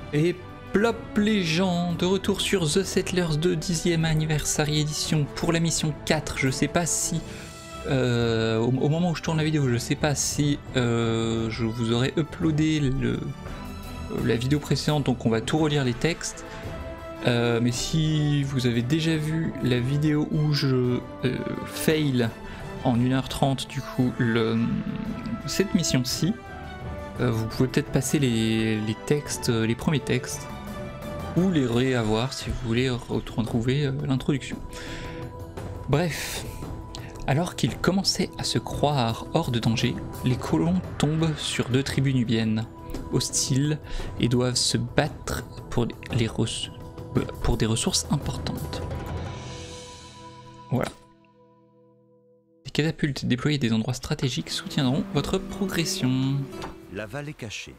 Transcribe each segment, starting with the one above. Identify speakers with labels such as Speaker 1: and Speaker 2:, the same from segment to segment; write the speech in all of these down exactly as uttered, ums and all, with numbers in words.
Speaker 1: Et plop les gens, de retour sur The Settlers deux dixième anniversaire édition pour la mission quatre. Je sais pas si, euh, au, au moment où je tourne la vidéo, je sais pas si euh, je vous aurais uploadé le, la vidéo précédente, donc on va tout relire les textes. Euh, mais si vous avez déjà vu la vidéo où je euh, fail en une heure trente du coup le, cette mission-ci, euh, vous pouvez peut-être passer les, les textes, les premiers textes, ou les réavoir si vous voulez retrouver euh, l'introduction. Bref, alors qu'ils commençaient à se croire hors de danger, les colons tombent sur deux tribus nubiennes hostiles et doivent se battre pour, les ressources, pour des ressources importantes. Voilà. Les catapultes déployées des endroits stratégiques soutiendront votre progression.
Speaker 2: La vallée cachée.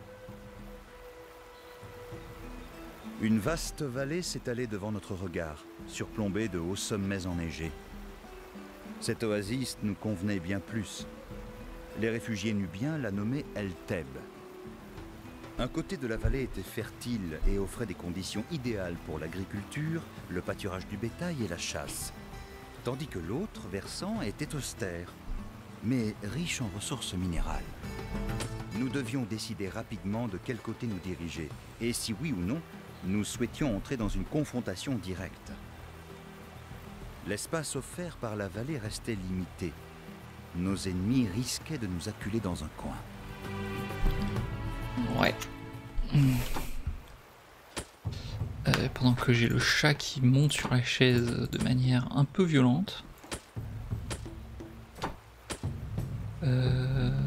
Speaker 2: Une vaste vallée s'étalait devant notre regard, surplombée de hauts sommets enneigés. Cette oasis nous convenait bien plus. Les réfugiés nubiens la nommaient El Teb. Un côté de la vallée était fertile et offrait des conditions idéales pour l'agriculture, le pâturage du bétail et la chasse. Tandis que l'autre versant était austère, mais riche en ressources minérales. Nous devions décider rapidement de quel côté nous diriger, et si oui ou non, nous souhaitions entrer dans une confrontation directe. L'espace offert par la vallée restait limité. Nos ennemis risquaient de nous acculer dans un coin.
Speaker 1: Ouais. Mmh. Euh, pendant que j'ai le chat qui monte sur la chaise de manière un peu violente. Euh...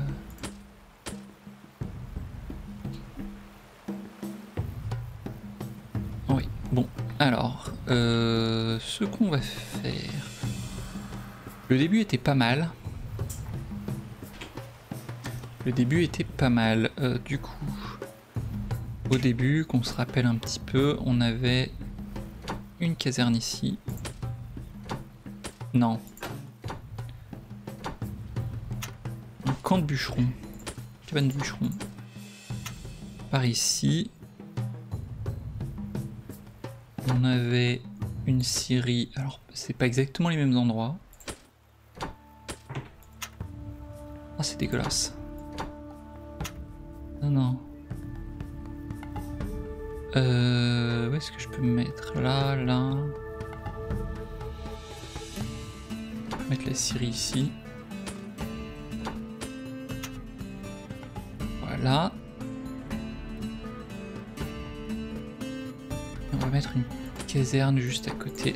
Speaker 1: Oui, bon, alors, euh, ce qu'on va faire... Le début était pas mal. Le début était pas mal, euh, du coup... Au début, qu'on se rappelle un petit peu, on avait une caserne ici. Non. Un camp de bûcheron. Cabane de bûcheron. Par ici. On avait une scierie. Alors, c'est pas exactement les mêmes endroits. Ah, c'est dégueulasse. Non, non. Euh, où est-ce que je peux me mettre? Là, là. Je peux mettre la scierie ici. Voilà. Et on va mettre une caserne juste à côté.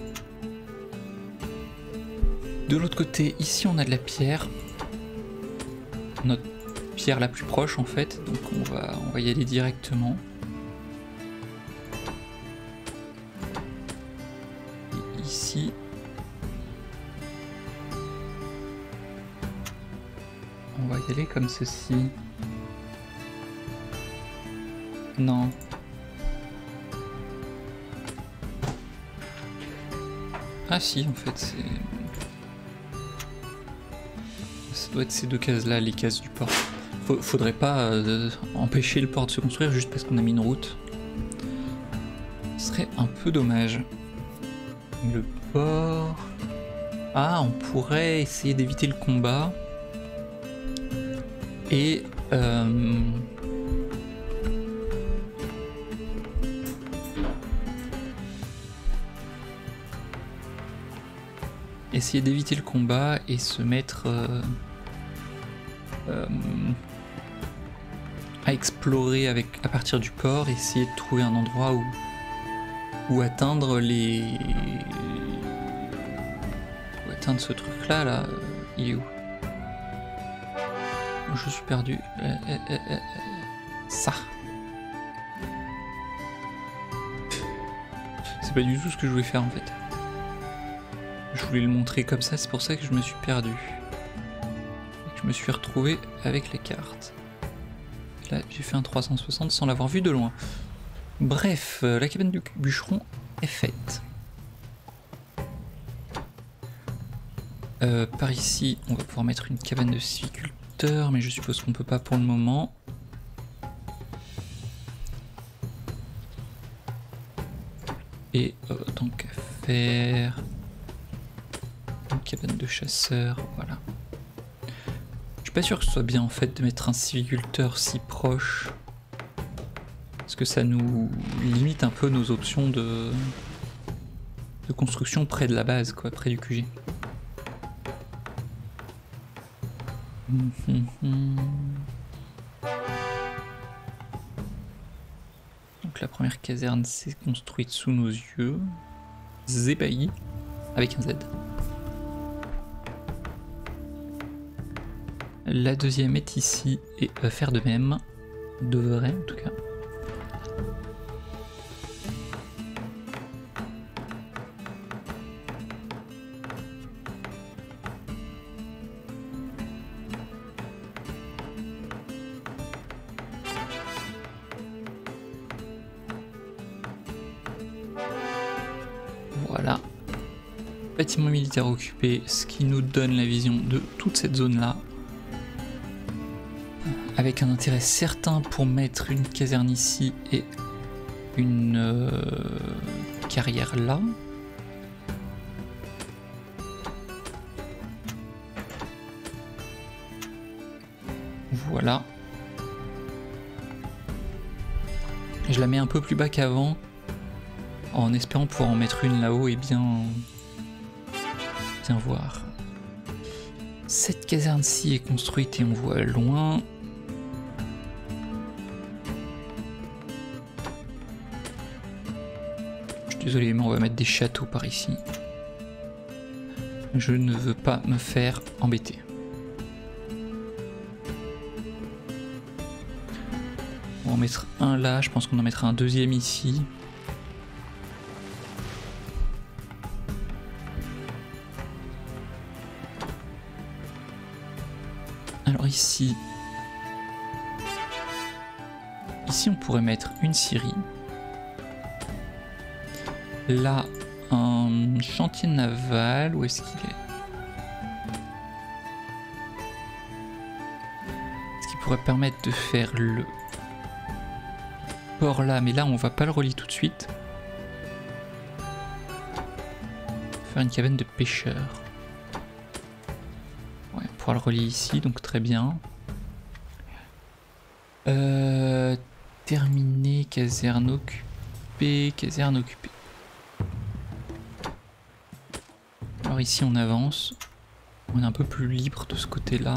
Speaker 1: De l'autre côté, ici on a de la pierre. Notre pierre la plus proche en fait, donc on va, on va y aller directement. Ici. On va y aller comme ceci. Non. Ah si, en fait, c'est... Ça doit être ces deux cases là, les cases du port. Faudrait pas euh, empêcher le port de se construire juste parce qu'on a mis une route. Ce serait un peu dommage. Le port... Ah, on pourrait essayer d'éviter le combat. Et... Euh... essayer d'éviter le combat et se mettre... Euh... Euh... à explorer avec, à partir du port, essayer de trouver un endroit où, où atteindre les... où atteindre ce truc là, là, il est où? Je suis perdu. Euh, euh, euh, euh, ça. C'est pas du tout ce que je voulais faire en fait. Je voulais le montrer comme ça, c'est pour ça que je me suis perdu. Et que je me suis retrouvé avec les cartes. Là, j'ai fait un trois cent soixante sans l'avoir vu de loin. Bref, euh, la cabane du bûcheron est faite. Euh, par ici, on va pouvoir mettre une cabane de sylviculteur, mais je suppose qu'on peut pas pour le moment. Et euh, tant qu'à faire... Une cabane de chasseurs, voilà. Je suis pas sûr que ce soit bien en fait de mettre un sylviculteur si proche. Parce que ça nous limite un peu nos options de, de construction près de la base, quoi, près du Q G. Hum, hum, hum. Donc la première caserne s'est construite sous nos yeux. Zébaï, avec un Z. La deuxième est ici et va faire de même. Devrait en tout cas. Voilà. Bâtiment militaire occupé, ce qui nous donne la vision de toute cette zone-là. Avec un intérêt certain pour mettre une caserne ici et une euh, carrière là. Voilà. Je la mets un peu plus bas qu'avant, en espérant pouvoir en mettre une là-haut et bien, bien voir. Cette caserne-ci est construite et on voit loin. Désolé, mais on va mettre des châteaux par ici. Je ne veux pas me faire embêter. On va en mettre un là, je pense qu'on en mettra un deuxième ici. Alors ici... Ici on pourrait mettre une scierie. Là, un chantier naval, où est-ce qu'il est? Ce qui pourrait permettre de faire le port là, mais là on va pas le relier tout de suite. Faire une cabane de pêcheurs. Ouais, on pourra le relier ici, donc très bien. Euh, terminé, caserne occupée, caserne occupée. Alors ici on avance, on est un peu plus libre de ce côté-là.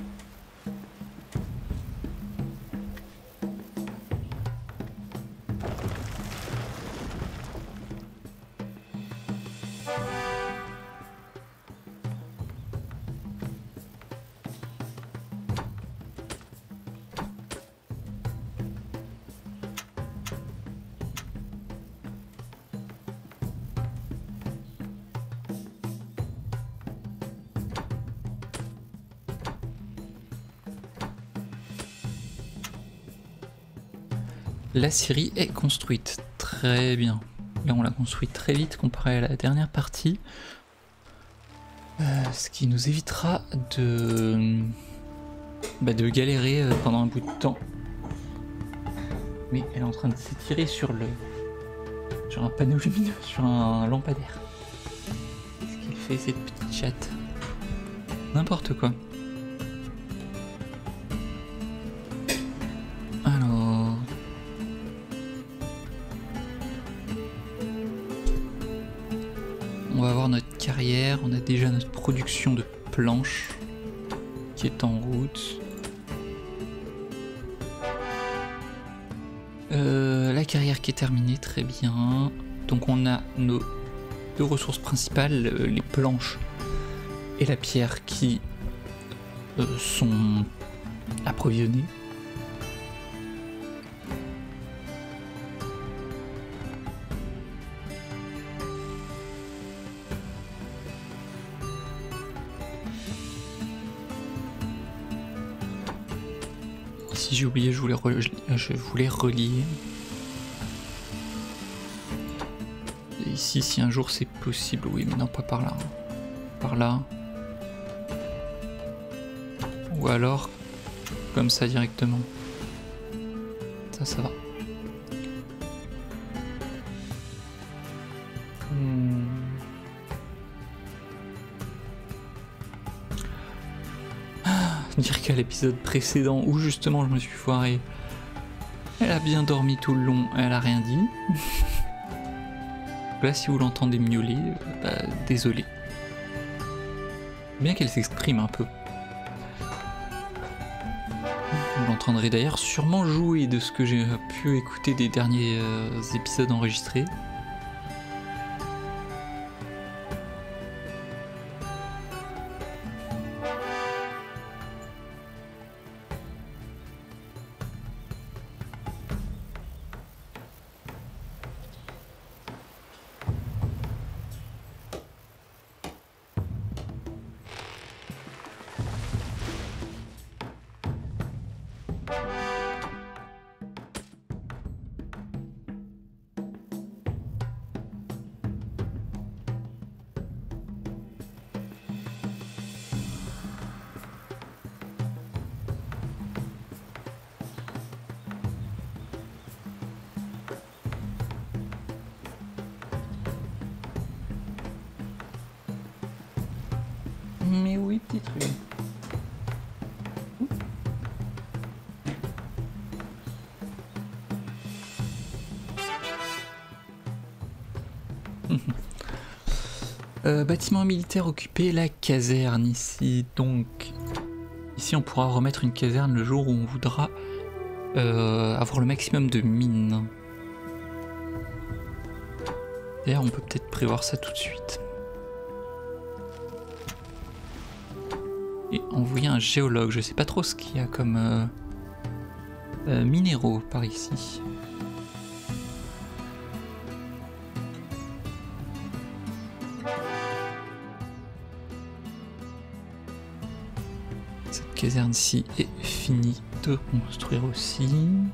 Speaker 1: La scierie est construite, très bien. Là on l'a construite très vite comparé à la dernière partie. Euh, ce qui nous évitera de, bah, de galérer pendant un bout de temps. Mais elle est en train de s'étirer sur le sur un panneau lumineux, sur un lampadaire. Qu'est-ce qu'il fait cette petite chatte? N'importe quoi. On va avoir notre carrière, on a déjà notre production de planches qui est en route. Euh, la carrière qui est terminée, très bien. Donc on a nos deux ressources principales, les planches et la pierre qui euh, sont approvisionnées. Si j'ai oublié, je voulais, re je voulais relier. Et ici, si un jour c'est possible, oui, mais non, pas par là. Par là. Ou alors, comme ça directement. Ça, ça va. dire qu'à l'épisode précédent, où justement je me suis foiré, elle a bien dormi tout le long, elle a rien dit. Là, si vous l'entendez miauler, bah, désolé. Bien qu'elle s'exprime un peu. Vous l'entendrez d'ailleurs sûrement jouer de ce que j'ai pu écouter des derniers euh, épisodes enregistrés. Mais oui, petit truc. euh, bâtiment militaire occupé, la caserne ici. Donc, ici on pourra remettre une caserne le jour où on voudra euh, avoir le maximum de mines. D'ailleurs, on peut peut-être prévoir ça tout de suite. Et envoyer un géologue, je sais pas trop ce qu'il y a comme euh, euh, minéraux par ici. Cette caserne-ci est finie de construire aussi.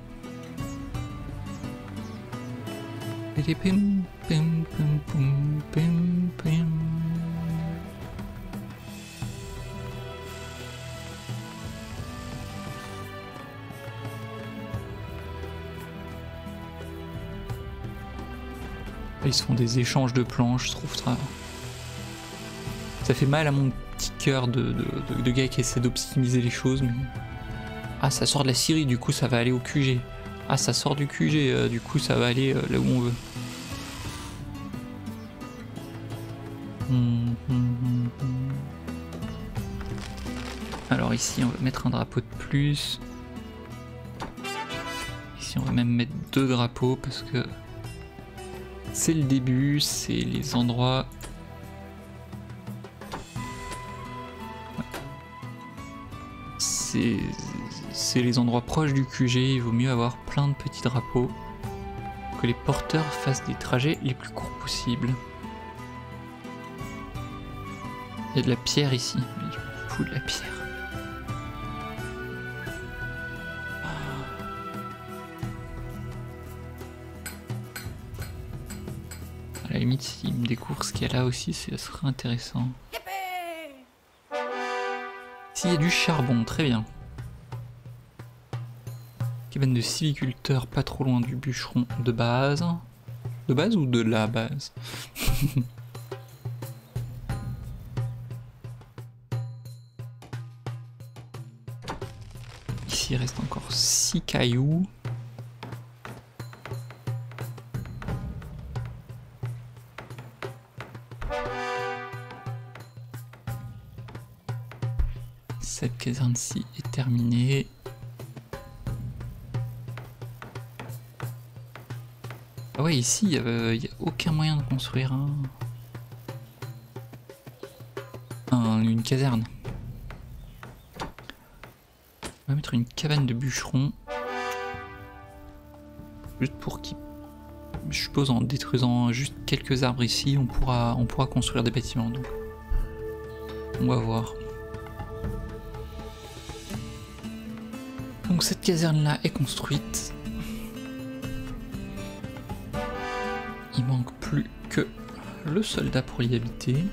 Speaker 1: Pim, pim, pim, pim, pim, pim. Ils se font des échanges de planches, je trouve ça. Ça fait mal à mon petit cœur de, de, de, de gars qui essaie d'optimiser les choses, mais. Ah, ça sort de la Syrie, du coup ça va aller au Q G. Ah, ça sort du Q G, euh, du coup ça va aller euh, là où on veut. Hum, hum, hum, hum. Alors ici on va mettre un drapeau de plus. Ici on va même mettre deux drapeaux parce que c'est le début, c'est les endroits. C'est c'est les endroits proches du Q G, il vaut mieux avoir plein de petits drapeaux. Que les porteurs fassent des trajets les plus courts possibles. Il y a de la pierre ici, mais je m'en fous de la pierre. À la limite, s'il me découvre ce qu'il y a là aussi, ce serait intéressant. S'il y a du charbon, très bien. Cabane de sylviculteur, pas trop loin du bûcheron de base. De base ou de la base? Ici, il reste encore six cailloux. Cette caserne-ci est terminée. Ah ouais, ici, il n'y a, a aucun moyen de construire un... un une caserne. On va mettre une cabane de bûcheron. Juste pour qu'il... Je suppose en détruisant juste quelques arbres ici, on pourra, on pourra construire des bâtiments. Donc. On va voir. Donc cette caserne-là est construite. Il manque plus que le soldat pour y habiter.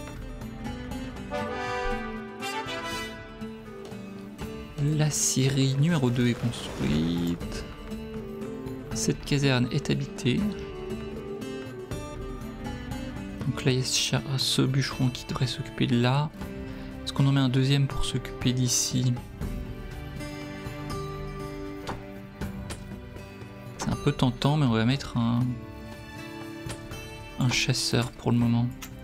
Speaker 1: La scierie numéro deux est construite. Cette caserne est habitée. Donc là il y a ce bûcheron qui devrait s'occuper de là. Est-ce qu'on en met un deuxième pour s'occuper d'ici ? C'est un peu tentant, mais on va mettre un, un chasseur pour le moment.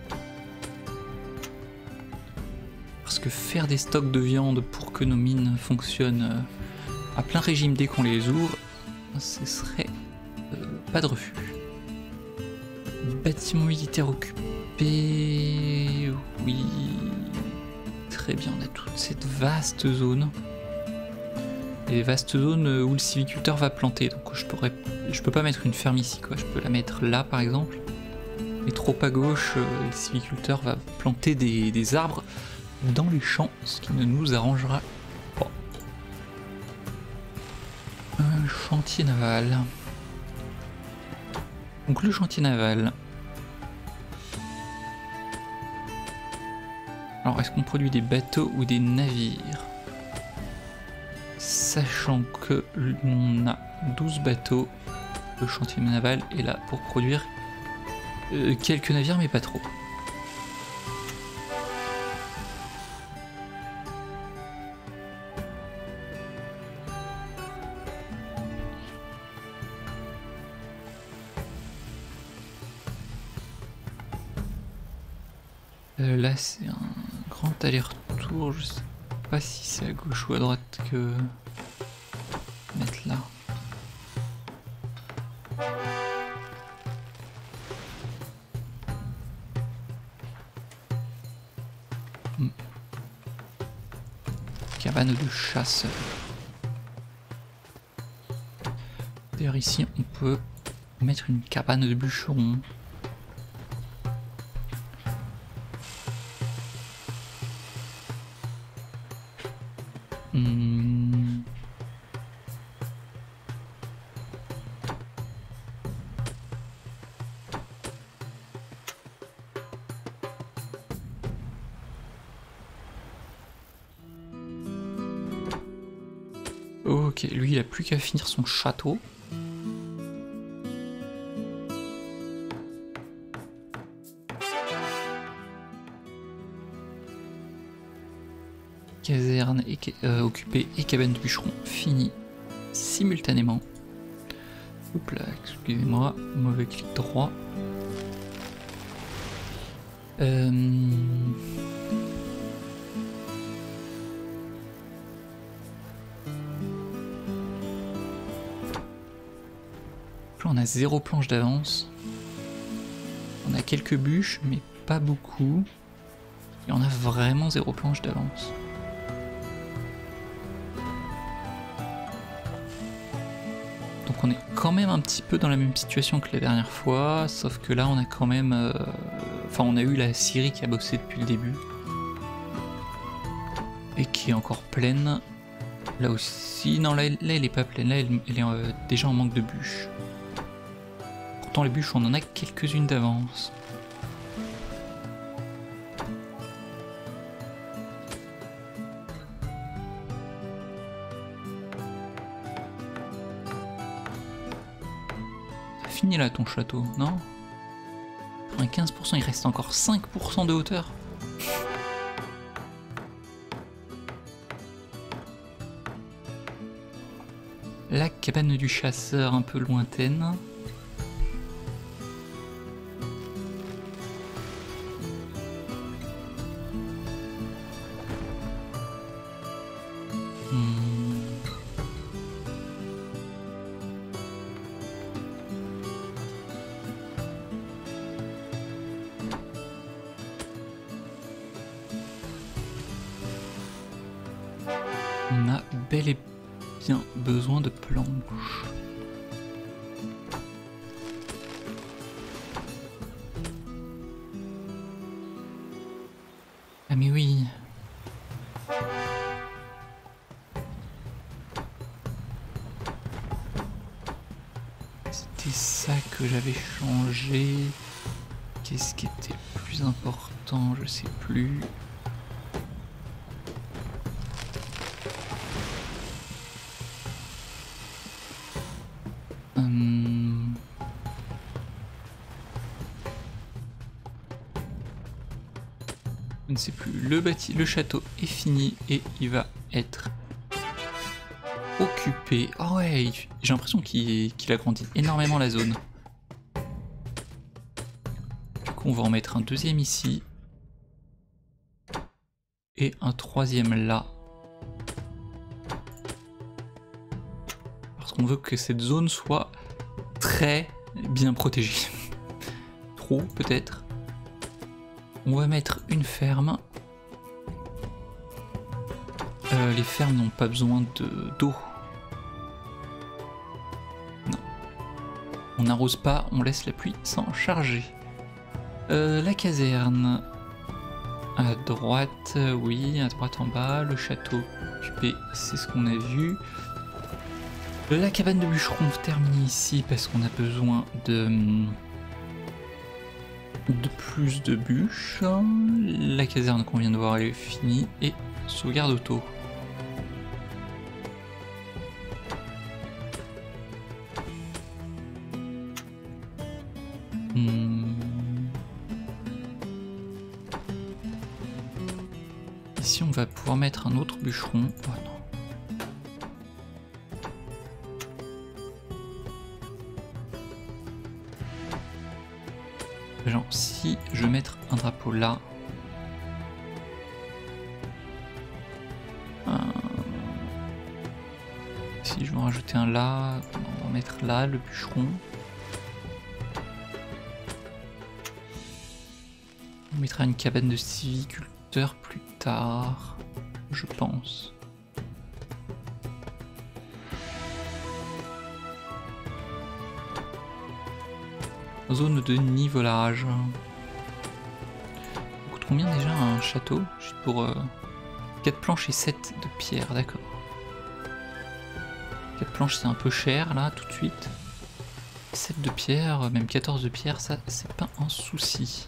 Speaker 1: Parce que faire des stocks de viande pour que nos mines fonctionnent à plein régime dès qu'on les ouvre, ce serait euh, pas de refus. Bâtiment militaire occupé... Oui... Très bien, on a toute cette vaste zone. Et vaste zone où le sylviculteur va planter. Donc je pourrais, je peux pas mettre une ferme ici, quoi. Je peux la mettre là, par exemple. Et trop à gauche, le sylviculteur va planter des, des arbres dans les champs, ce qui ne nous arrangera pas. Un chantier naval. Donc le chantier naval. Alors est-ce qu'on produit des bateaux ou des navires? Sachant que on a douze bateaux, le chantier naval est là pour produire euh, quelques navires mais pas trop. Euh, là c'est un grand aller-retour, je sais pas si c'est à gauche ou à droite que mettre là. Hmm. Cabane de chasseurs. D'ailleurs ici on peut mettre une cabane de bûcheron. Hmm. Ok, lui il a plus qu'à finir son château. Caserne et, euh, occupée et cabane de bûcheron fini simultanément. Hop là, excusez-moi, mauvais clic droit. Euh... Là on a zéro planche d'avance. On a quelques bûches mais pas beaucoup. Et on a vraiment zéro planche d'avance. Donc on est quand même un petit peu dans la même situation que la dernière fois, sauf que là on a quand même... Euh... Enfin on a eu la Syrie qui a bossé depuis le début. Et qui est encore pleine. Là aussi... Non là, là elle est pas pleine, là elle, elle est euh, déjà en manque de bûches. Pourtant les bûches on en a quelques-unes d'avance. Fini là ton château, non? quatre-vingt-quinze pour cent, il reste encore cinq pour cent de hauteur. La cabane du chasseur un peu lointaine. On a bel et bien besoin de planches. Ah mais oui. C'était ça que j'avais changé. Qu'est-ce qui était le plus important? Je sais plus. Je ne sais plus, le, bâti le château est fini et il va être occupé. occupé. Oh ouais, j'ai l'impression qu'il qu'il a grandi énormément la zone. Du coup, on va en mettre un deuxième ici. Et un troisième là. Parce qu'on veut que cette zone soit très bien protégée. Trop, peut-être. On va mettre une ferme. Euh, les fermes n'ont pas besoin de d'eau. Non. On n'arrose pas, on laisse la pluie s'en charger. Euh, la caserne. À droite, oui, à droite en bas. Le château occupé, c'est ce qu'on a vu. La cabane de bûcheron terminée ici parce qu'on a besoin de... de plus de bûches. La caserne qu'on vient de voir, elle est finie. Et sauvegarde auto. Hmm. Ici on va pouvoir mettre un autre bûcheron. Oh non. Genre si je vais mettre un drapeau là. Euh... Si je veux en rajouter un là, on va mettre là le bûcheron. On mettra une cabane de sylviculteur plus tard, je pense. Zone de nivelage. Ça coûte combien déjà un château? Juste pour euh, quatre planches et sept de pierre, d'accord. quatre planches c'est un peu cher là tout de suite. sept de pierre, même quatorze de pierre, ça c'est pas un souci.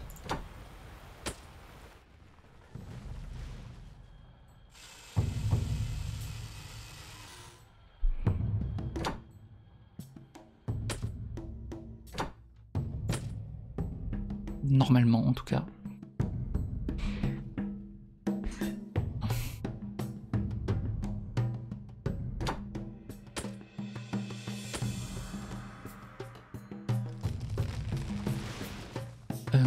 Speaker 1: Normalement en tout cas. Euh...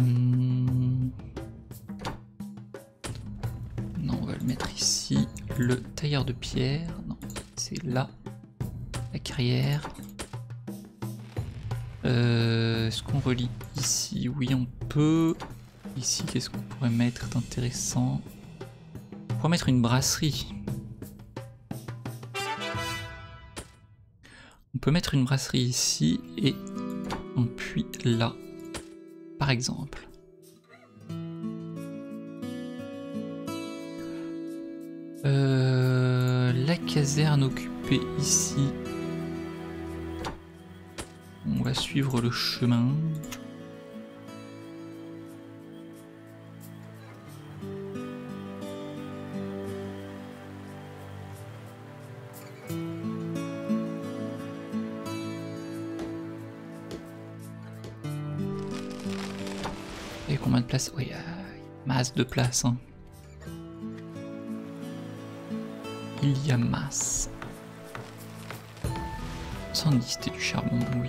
Speaker 1: Non, on va le mettre ici. Le tailleur de pierre. Non, c'est là. La carrière. Euh, Est-ce qu'on relie ici? Oui, on peut. Ici, qu'est-ce qu'on pourrait mettre d'intéressant? On pourrait mettre une brasserie. On peut mettre une brasserie ici et un puits là, par exemple. Euh, la caserne occupée ici. On va suivre le chemin. Et combien de place? Oui, il y a masse de place. Hein. Il y a masse. cent dix, c'était du charbon, oui.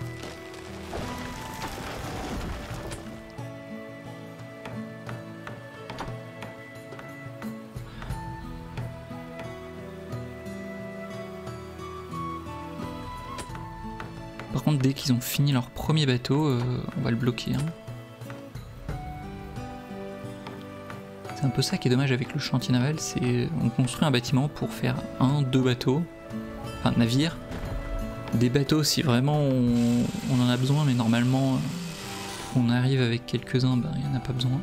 Speaker 1: Par contre, dès qu'ils ont fini leur premier bateau, euh, on va le bloquer. Hein. C'est un peu ça qui est dommage avec le chantier naval, c'est on construit un bâtiment pour faire un, deux bateaux, enfin navires. Des bateaux si vraiment on, on en a besoin, mais normalement on arrive avec quelques-uns, ben, il n'y en a pas besoin.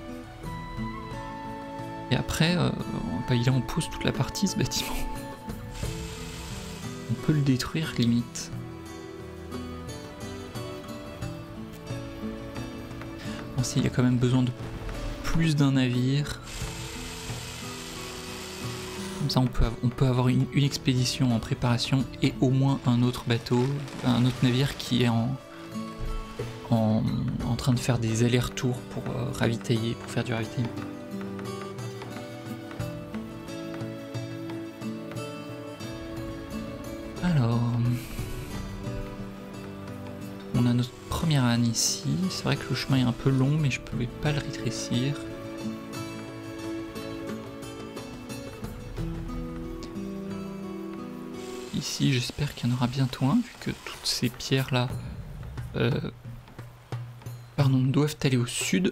Speaker 1: Et après, euh, ben, il est en pause toute la partie ce bâtiment. On peut le détruire limite. Bon, s'il y a quand même besoin de plus d'un navire. Comme ça on peut, on peut avoir une, une expédition en préparation et au moins un autre bateau, un autre navire qui est en, en, en train de faire des allers-retours pour euh, ravitailler, pour faire du ravitaillement. On a notre première âne ici. C'est vrai que le chemin est un peu long, mais je pouvais pas le rétrécir. Ici, j'espère qu'il y en aura bientôt un, vu que toutes ces pierres-là euh, pardon, doivent aller au sud.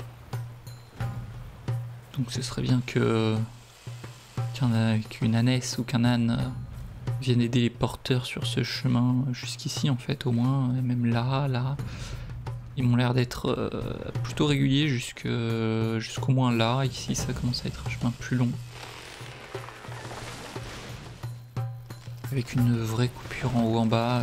Speaker 1: Donc ce serait bien que qu'un, qu'une ânesse ou qu'un âne euh, vienne aider les porteurs sur ce chemin jusqu'ici, en fait, au moins, même là, là. Ils m'ont l'air d'être euh, plutôt réguliers jusque, jusqu'au moins là. Ici, ça commence à être un chemin plus long. Avec une vraie coupure en haut en bas.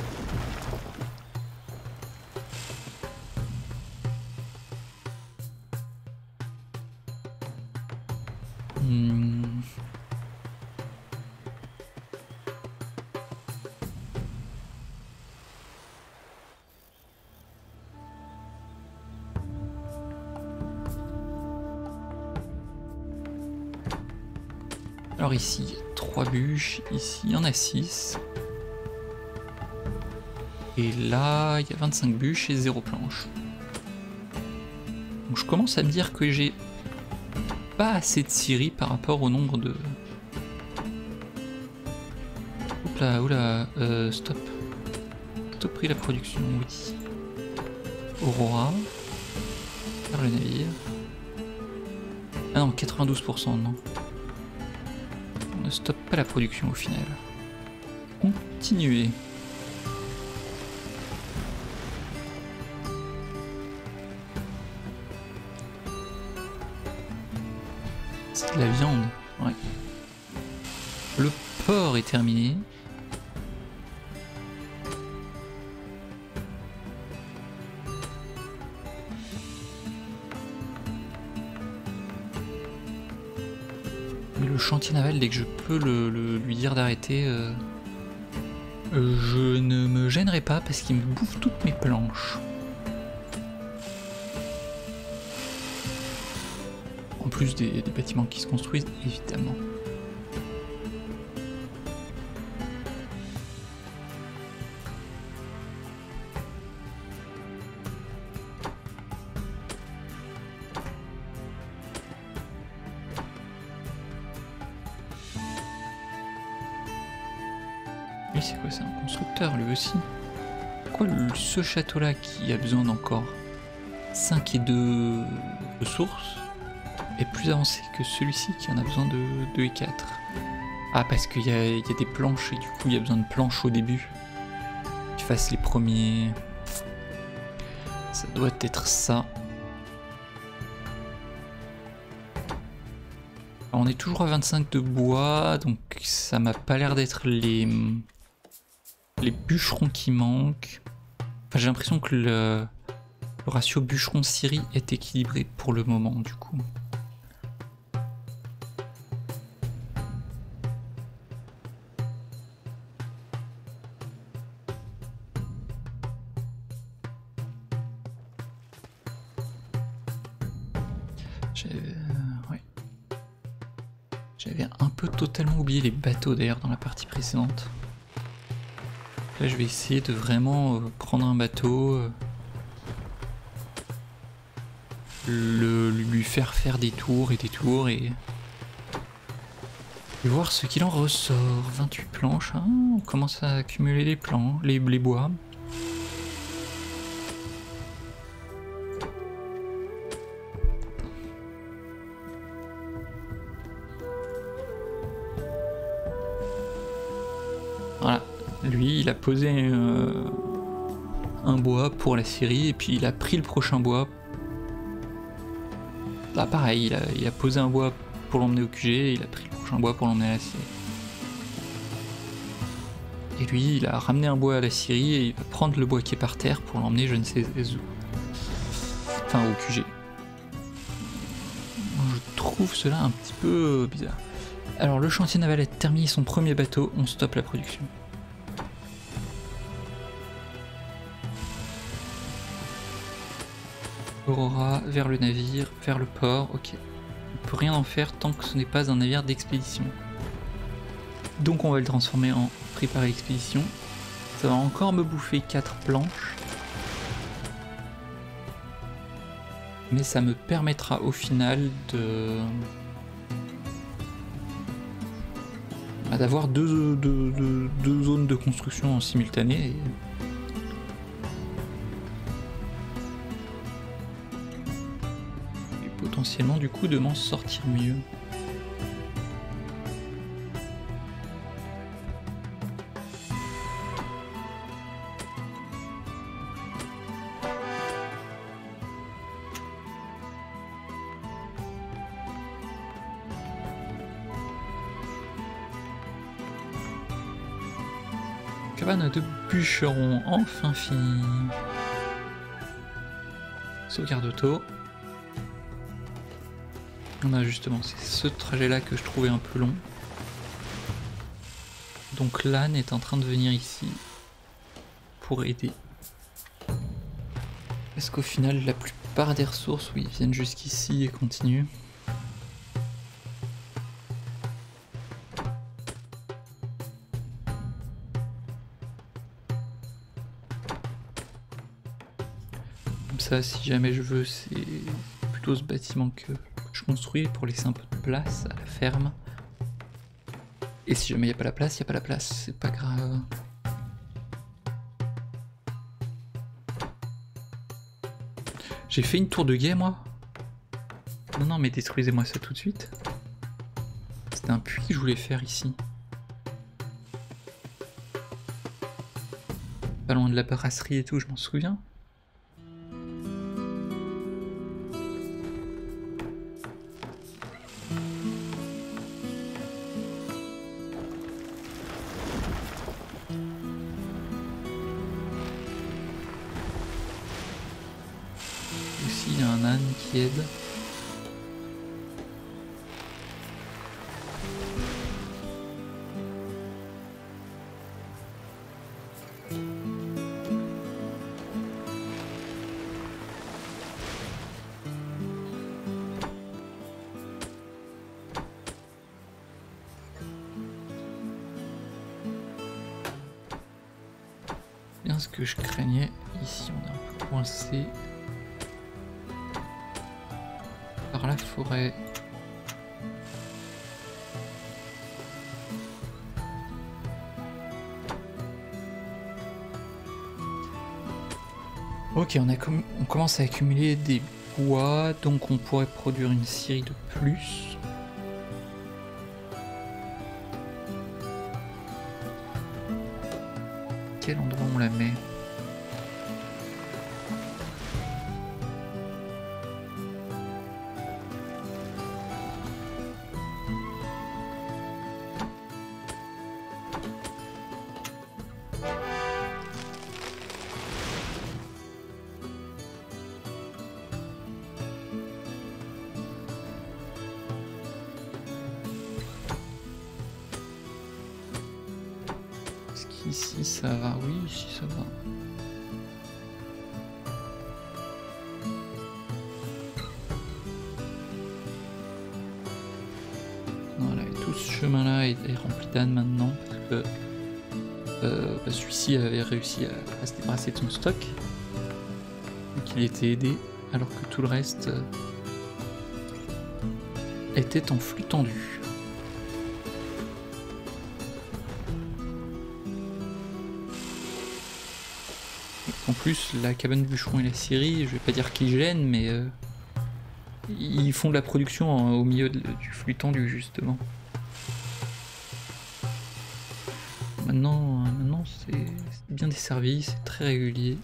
Speaker 1: Hmm. Alors ici, il y a trois bûches, ici il y en a six. Et là, il y a vingt-cinq bûches et zéro planche. Donc je commence à me dire que j'ai pas assez de scieries par rapport au nombre de... Oula, oula, euh, stop. Stopper la production, oui. Aurora. Faire le navire. Ah non, quatre-vingt-douze pour cent, non. On ne stoppe pas la production au final. Continuez. C'est de la viande, ouais. Le porc est terminé. Mais le chantier naval, dès que je peux le, le, lui dire d'arrêter, euh, je ne me gênerai pas parce qu'il me bouffe toutes mes planches. En plus des, des bâtiments qui se construisent, évidemment. Lui, c'est quoi? C'est un constructeur, lui aussi. Pourquoi le, ce château-là qui a besoin d'encore cinq et deux ressources est plus avancé que celui-ci qui en a besoin de deux et quatre. Ah, parce qu'il y, y a des planches et du coup il y a besoin de planches au début. Tu fasses les premiers... Ça doit être ça. Alors, on est toujours à vingt-cinq de bois, donc ça m'a pas l'air d'être les... les bûcherons qui manquent. Enfin, j'ai l'impression que le... le ratio bûcheron-scierie est équilibré pour le moment du coup. J'avais un peu totalement oublié les bateaux d'ailleurs dans la partie précédente. Là je vais essayer de vraiment euh, prendre un bateau, euh, le, lui faire faire des tours et des tours et, et voir ce qu'il en ressort. vingt-huit planches, hein, on commence à accumuler les plans, les, les bois. Voilà, lui il a posé euh, un bois pour la scierie et puis il a pris le prochain bois. Là pareil, il a, il a posé un bois pour l'emmener au Q G et il a pris le prochain bois pour l'emmener à la scierie. Et lui il a ramené un bois à la scierie et il va prendre le bois qui est par terre pour l'emmener je ne sais où. Enfin au Q G. Je trouve cela un petit peu bizarre. Alors le chantier naval a terminé son premier bateau, on stoppe la production. Aurora, vers le navire, vers le port, ok. On peut rien en faire tant que ce n'est pas un navire d'expédition. Donc on va le transformer en préparer l'expédition. Ça va encore me bouffer quatre planches. Mais ça me permettra au final de... bah, d'avoir deux, deux, deux, deux zones de construction en simultané. Et... et potentiellement du coup de m'en sortir mieux. Cabane de bûcheron, enfin fini. Sauvegarde auto. On a justement, c'est ce trajet là que je trouvais un peu long. Donc l'âne est en train de venir ici pour aider. Est-ce qu'au final la plupart des ressources, oui, viennent jusqu'ici et continuent? Ça, si jamais je veux, c'est plutôt ce bâtiment que je construis pour laisser un peu de place à la ferme. Et si jamais il n'y a pas la place, il n'y a pas la place, c'est pas grave. J'ai fait une tour de guet, moi? Non, non, mais détruisez-moi ça tout de suite. C'était un puits que je voulais faire ici. Pas loin de la brasserie et tout, je m'en souviens. Il y a un âne qui aide. Bien ce que je craignais. Ici on est un peu coincé. Par la forêt. Ok, on, a com on commence à accumuler des bois, donc on pourrait produire une scierie de plus. Quel endroit on la met ? Ici ça va, oui, ici ça va. Voilà, et tout ce chemin-là est, est rempli d'ânes maintenant, parce que euh, bah, celui-ci avait réussi à, à se débarrasser de son stock. Donc il était aidé, alors que tout le reste euh, était en flux tendu. En plus, la cabane de bûcheron et la scierie, je vais pas dire qu'ils gênent, mais euh, ils font de la production en, au milieu de, du flux tendu, justement. Maintenant, euh, maintenant c'est bien desservi, c'est très régulier.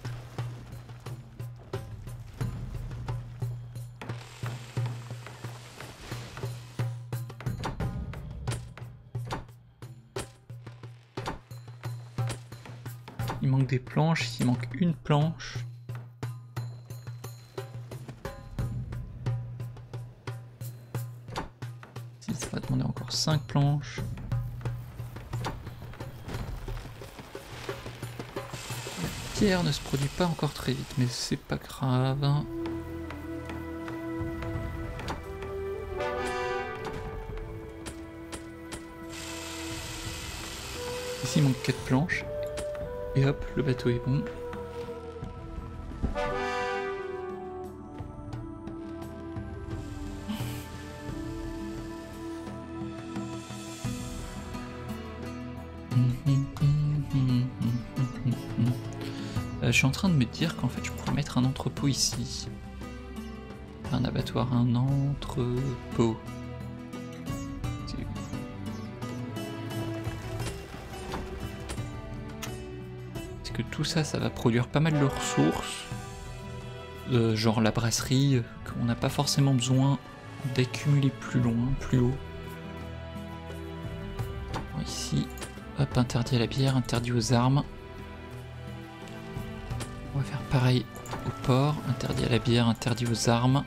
Speaker 1: Il manque des planches, il manque une planche. Si, ça va demander encore cinq planches. La pierre ne se produit pas encore très vite, mais c'est pas grave. Ici il manque quatre planches. Et hop, le bateau est bon. je suis en train de me dire qu'en fait je pourrais mettre un entrepôt ici. Un abattoir, un entrepôt. Parce que tout ça, ça va produire pas mal de ressources. Euh, genre la brasserie, euh, qu'on n'a pas forcément besoin d'accumuler plus loin, plus haut. Bon, ici, hop, interdit à la bière, interdit aux armes. On va faire pareil au port, interdit à la bière, interdit aux armes.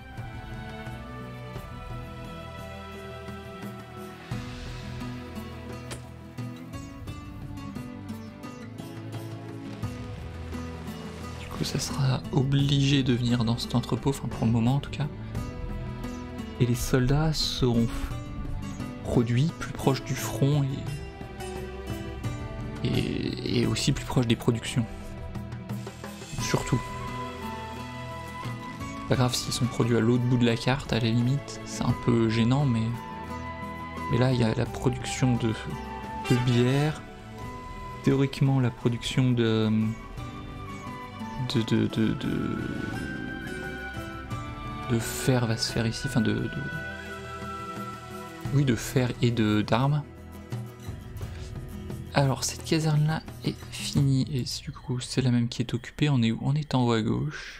Speaker 1: Du coup, ça sera obligé de venir dans cet entrepôt, enfin pour le moment en tout cas. Et les soldats seront produits plus proches du front et, et, et aussi plus proches des productions. Surtout. Pas grave s'ils sont produits à l'autre bout de la carte, à la limite, c'est un peu gênant, mais, mais là il y a la production de, de bière, théoriquement la production de de, de, de, de, de fer va se faire ici, enfin de, de oui de fer et de d'armes. Alors cette caserne là est finie et du coup c'est la même qui est occupée. On est où? On est en haut à gauche.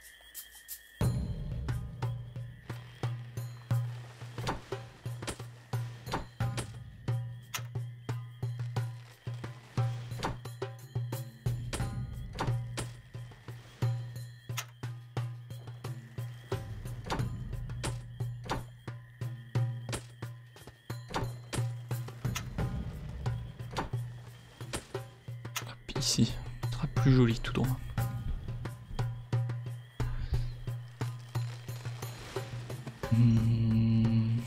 Speaker 1: Ici, ce sera plus joli tout droit. Hmm.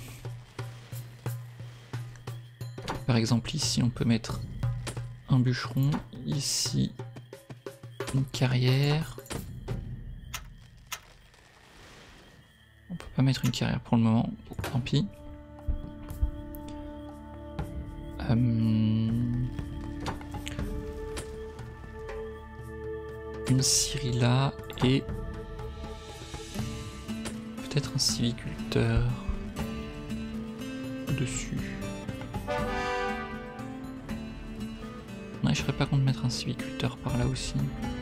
Speaker 1: Par exemple ici on peut mettre un bûcheron, ici une carrière. On peut pas mettre une carrière pour le moment, tant pis. Hum... Une scierie là et peut-être un sylviculteur dessus. Ouais, je serais pas contre mettre un sylviculteur par là aussi.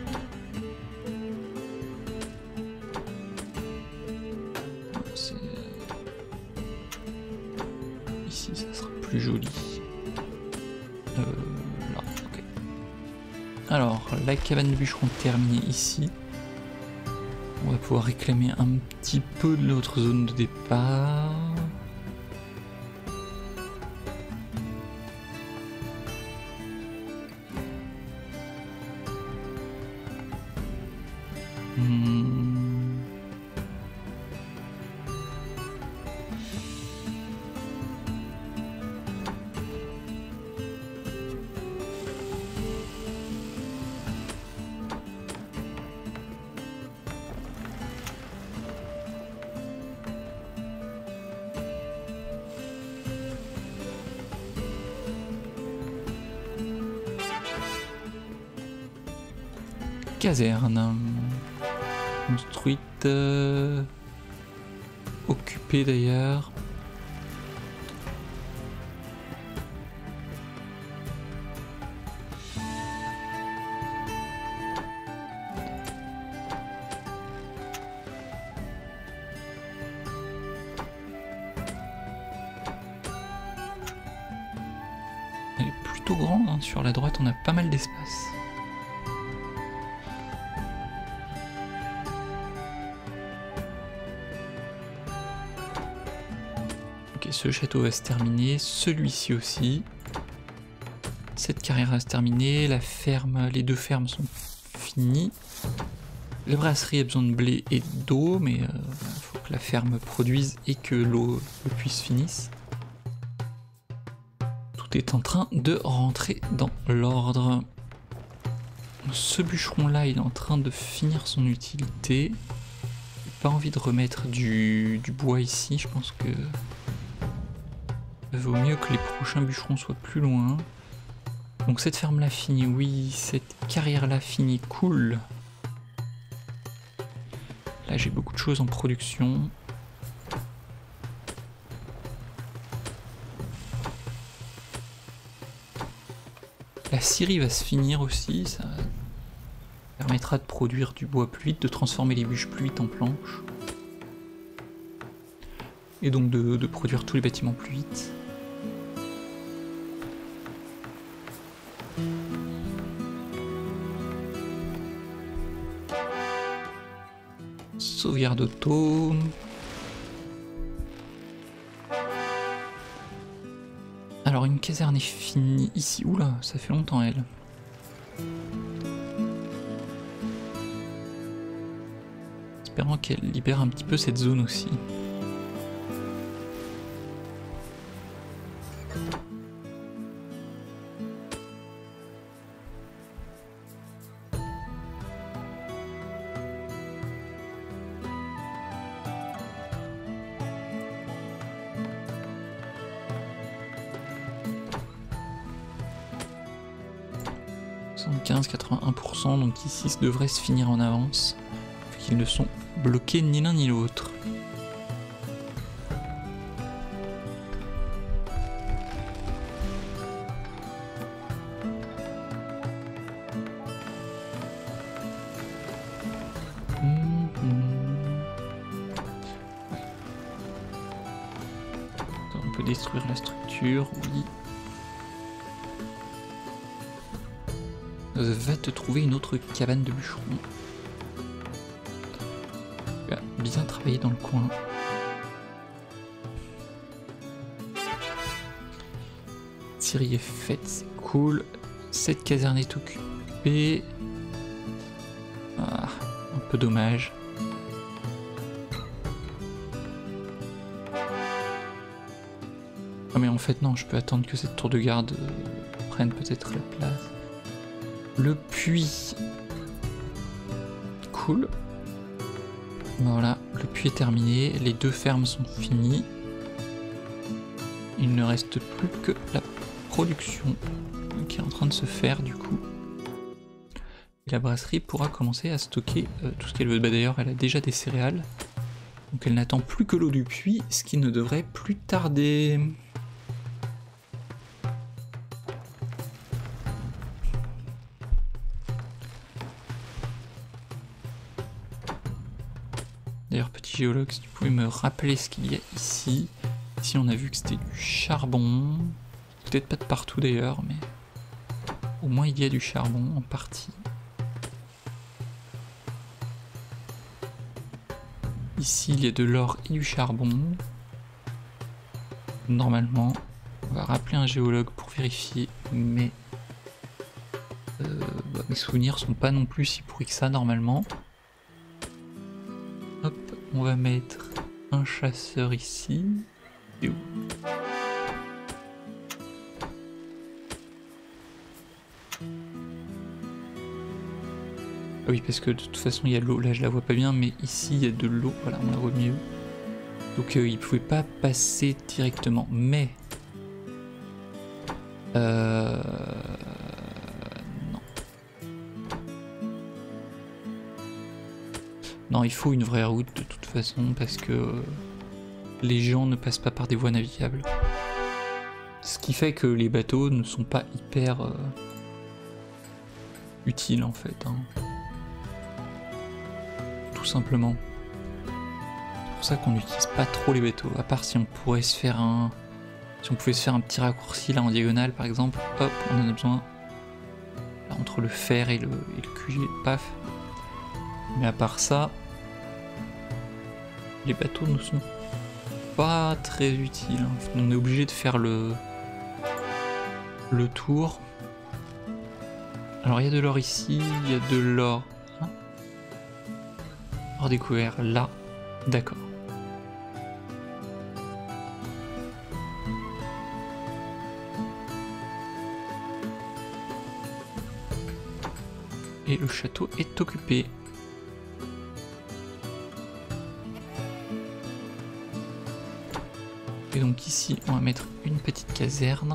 Speaker 1: Ici ça sera plus joli. Euh, là, ok. Alors, la cabane de bûcheron terminée ici. On va pouvoir réclamer un petit peu de notre zone de départ. Hmm. Caserne construite, euh, occupée d'ailleurs. Elle est plutôt grande, hein. Sur la droite on a pas mal d'espace. Ce château va se terminer, celui-ci aussi. Cette carrière va se terminer, la ferme, les deux fermes sont finies. La brasserie a besoin de blé et d'eau, mais il euh, faut que la ferme produise et que l'eau puisse finisse. Tout est en train de rentrer dans l'ordre. Ce bûcheron-là, il est en train de finir son utilité. J'ai pas envie de remettre du, du bois ici, je pense que il vaut mieux que les prochains bûcherons soient plus loin. Donc cette ferme là finit, oui, cette carrière là finit, cool. Là j'ai beaucoup de choses en production. La scierie va se finir aussi, ça permettra de produire du bois plus vite, de transformer les bûches plus vite en planches. Et donc de, de produire tous les bâtiments plus vite. Sauvegarde auto. Alors une caserne est finie ici. Oula, ça fait longtemps elle. Espérant qu'elle libère un petit peu cette zone aussi. soixante-quinze à quatre-vingt-un pour cent, donc ici ça devrait se finir en avance, vu qu'ils ne sont bloqués ni l'un ni l'autre. On peut détruire la structure, oui. Va te trouver une autre cabane de bûcheron. Tu as bien travaillé dans le coin. Scierie est faite, c'est cool. Cette caserne est occupée. Ah, un peu dommage. Ah mais en fait non, je peux attendre que cette tour de garde euh, prenne peut-être la place. Le puits. Cool. Voilà, le puits est terminé. Les deux fermes sont finies. Il ne reste plus que la production qui est en train de se faire du coup. Et la brasserie pourra commencer à stocker euh, tout ce qu'elle veut. Bah, d'ailleurs, elle a déjà des céréales. Donc elle n'attend plus que l'eau du puits, ce qui ne devrait plus tarder. D'ailleurs, petit géologue, si tu pouvais me rappeler ce qu'il y a ici. Ici, on a vu que c'était du charbon. Peut-être pas de partout d'ailleurs, mais au moins il y a du charbon en partie. Ici, il y a de l'or et du charbon. Normalement, on va rappeler un géologue pour vérifier, mais euh, bah, mes souvenirs sont pas non plus si pourris que ça normalement. Hop, on va mettre un chasseur ici. Et où ? Ah oui, parce que de toute façon il y a de l'eau, là je la vois pas bien, mais ici il y a de l'eau, voilà, on la voit mieux. Donc euh, il pouvait pas passer directement, mais... Euh... Non. Non, il faut une vraie route de toute façon, parce que les gens ne passent pas par des voies navigables. Ce qui fait que les bateaux ne sont pas hyper euh, utiles en fait. Hein. Tout simplement. C'est pour ça qu'on n'utilise pas trop les bateaux, à part si on pourrait se faire un... Si on pouvait se faire un petit raccourci là en diagonale par exemple, hop, on en a besoin. Là, entre le fer et le, et le Q G, paf. Mais à part ça, les bateaux ne sont pas très utiles. On est obligé de faire le, le tour. Alors il y a de l'or ici, il y a de l'or... Hein, or découvert là, d'accord. Et le château est occupé. Et donc ici, on va mettre une petite caserne.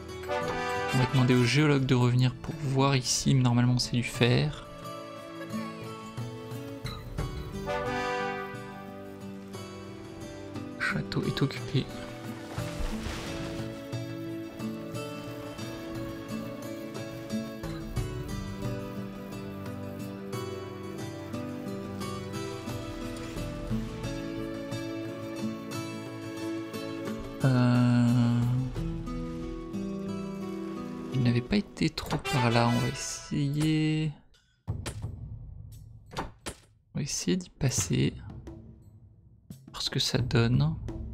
Speaker 1: On va demander au géologue de revenir pour voir ici, mais normalement c'est du fer. est occupé. Euh... Il n'avait pas été trop par là, on va essayer... On va essayer d'y passer. Voir ce que ça donne.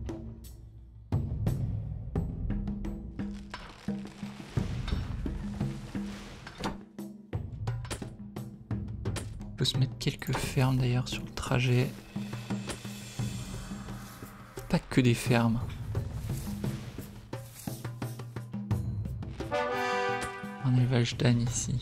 Speaker 1: On peut se mettre quelques fermes d'ailleurs sur le trajet. Pas que des fermes. Un élevage d'ânes ici.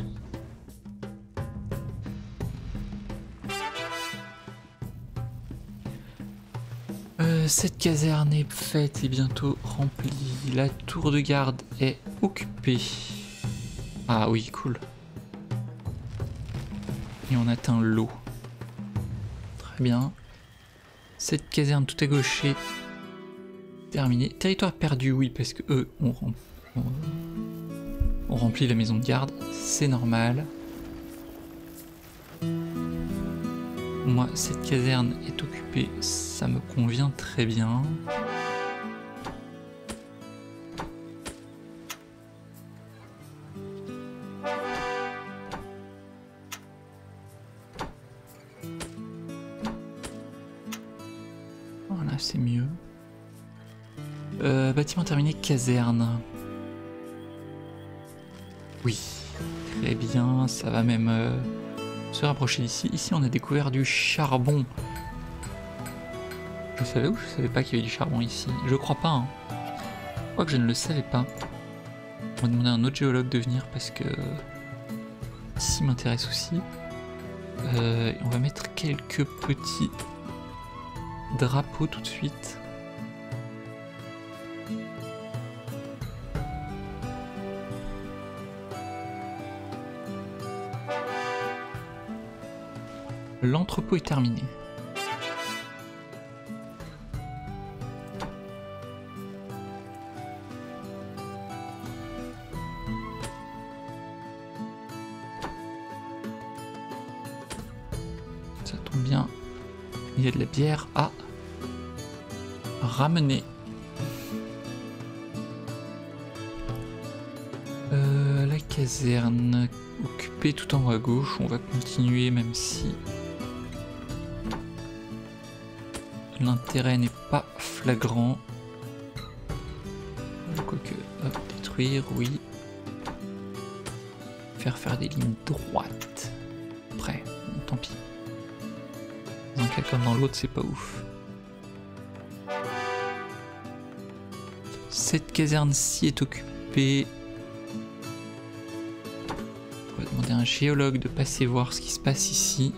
Speaker 1: Euh, cette caserne est faite et bientôt remplie. La tour de garde est occupée. Ah oui, cool. Et on atteint l'eau. Très bien. Cette caserne tout à gauche est terminée. Territoire perdu, oui, parce que eux, on, rem on, on remplit la maison de garde. C'est normal. Moi, cette caserne est occupée, ça me convient très bien. Voilà, c'est mieux. Euh, bâtiment terminé, caserne. Oui, très bien, ça va même... Euh se rapprocher d'ici. Ici on a découvert du charbon. Je savais ou je savais pas qu'il y avait du charbon ici? Je crois pas. Hein. Je crois que je ne le savais pas. On va demander à un autre géologue de venir parce que ici m'intéresse aussi. Euh, on va mettre quelques petits drapeaux tout de suite. L'entrepôt est terminé. Ça tombe bien. Il y a de la bière à ramener. Euh, la caserne occupée tout en haut à gauche. On va continuer même si... l'intérêt n'est pas flagrant. Quoique, hop, détruire, oui. Faire faire des lignes droites. Après, bon, tant pis. Dans un cas comme dans l'autre, c'est pas ouf. Cette caserne-ci est occupée. On va demander à un géologue de passer voir ce qui se passe ici.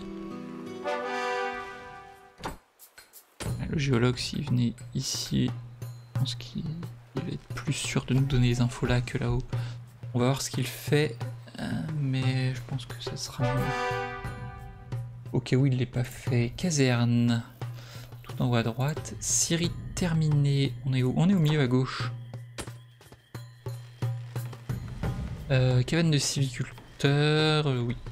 Speaker 1: Le géologue, s'il venait ici, je pense qu'il va être plus sûr de nous donner les infos là que là-haut. On va voir ce qu'il fait, euh, mais je pense que ça sera mieux. Au cas où il ne l'ait pas fait. Caserne, tout en haut à droite. Syrie terminée. On est où? On est au milieu à gauche. Euh, cabane de sylviculteur, euh, oui.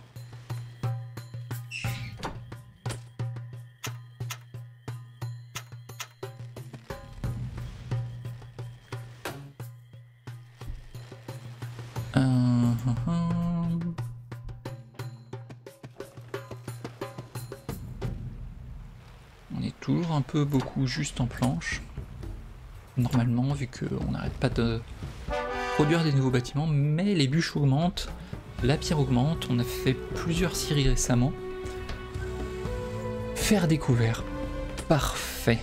Speaker 1: Toujours un peu beaucoup juste en planche. Normalement, vu qu'on n'arrête pas de produire des nouveaux bâtiments, mais les bûches augmentent, la pierre augmente, on a fait plusieurs scieries récemment. Faire découvert. Parfait.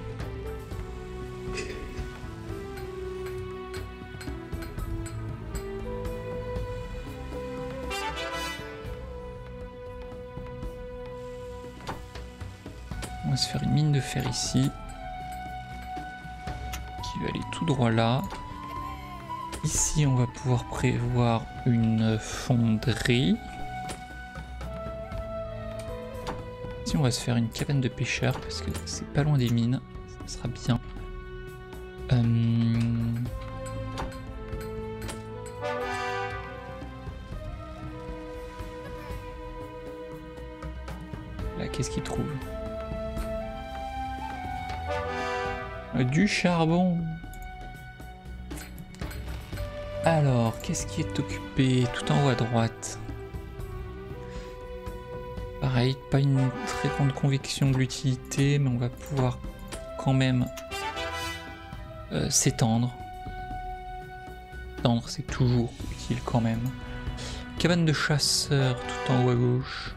Speaker 1: On va se faire une mine de fer ici, qui va aller tout droit là. Ici, on va pouvoir prévoir une fonderie. Ici, on va se faire une cabane de pêcheurs, parce que c'est pas loin des mines. Ce sera bien. Euh... Là, qu'est-ce qu'il trouve? Du charbon. Alors, qu'est-ce qui est occupé tout en haut à droite? Pareil, pas une très grande conviction de l'utilité, mais on va pouvoir quand même euh, s'étendre. S'étendre, c'est toujours utile quand même. Cabane de chasseur tout en haut à gauche.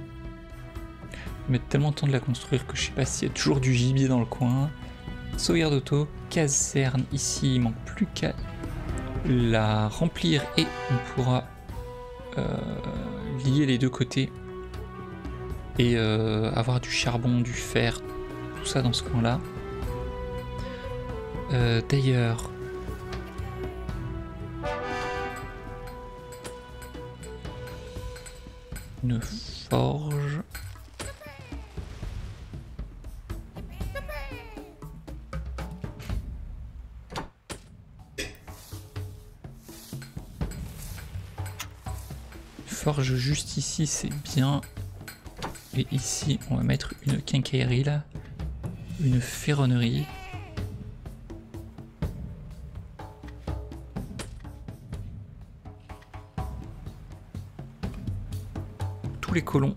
Speaker 1: Je vais mettre tellement de temps de la construire que je sais pas s'il y a toujours du gibier dans le coin. Sauvegarde auto, caserne ici, il manque plus qu'à la remplir et on pourra euh, lier les deux côtés et euh, avoir du charbon, du fer, tout ça dans ce coin là. Euh, D'ailleurs, une forge. Forge juste ici, c'est bien. Et ici, on va mettre une quincaillerie là, une ferronnerie. Tous les colons.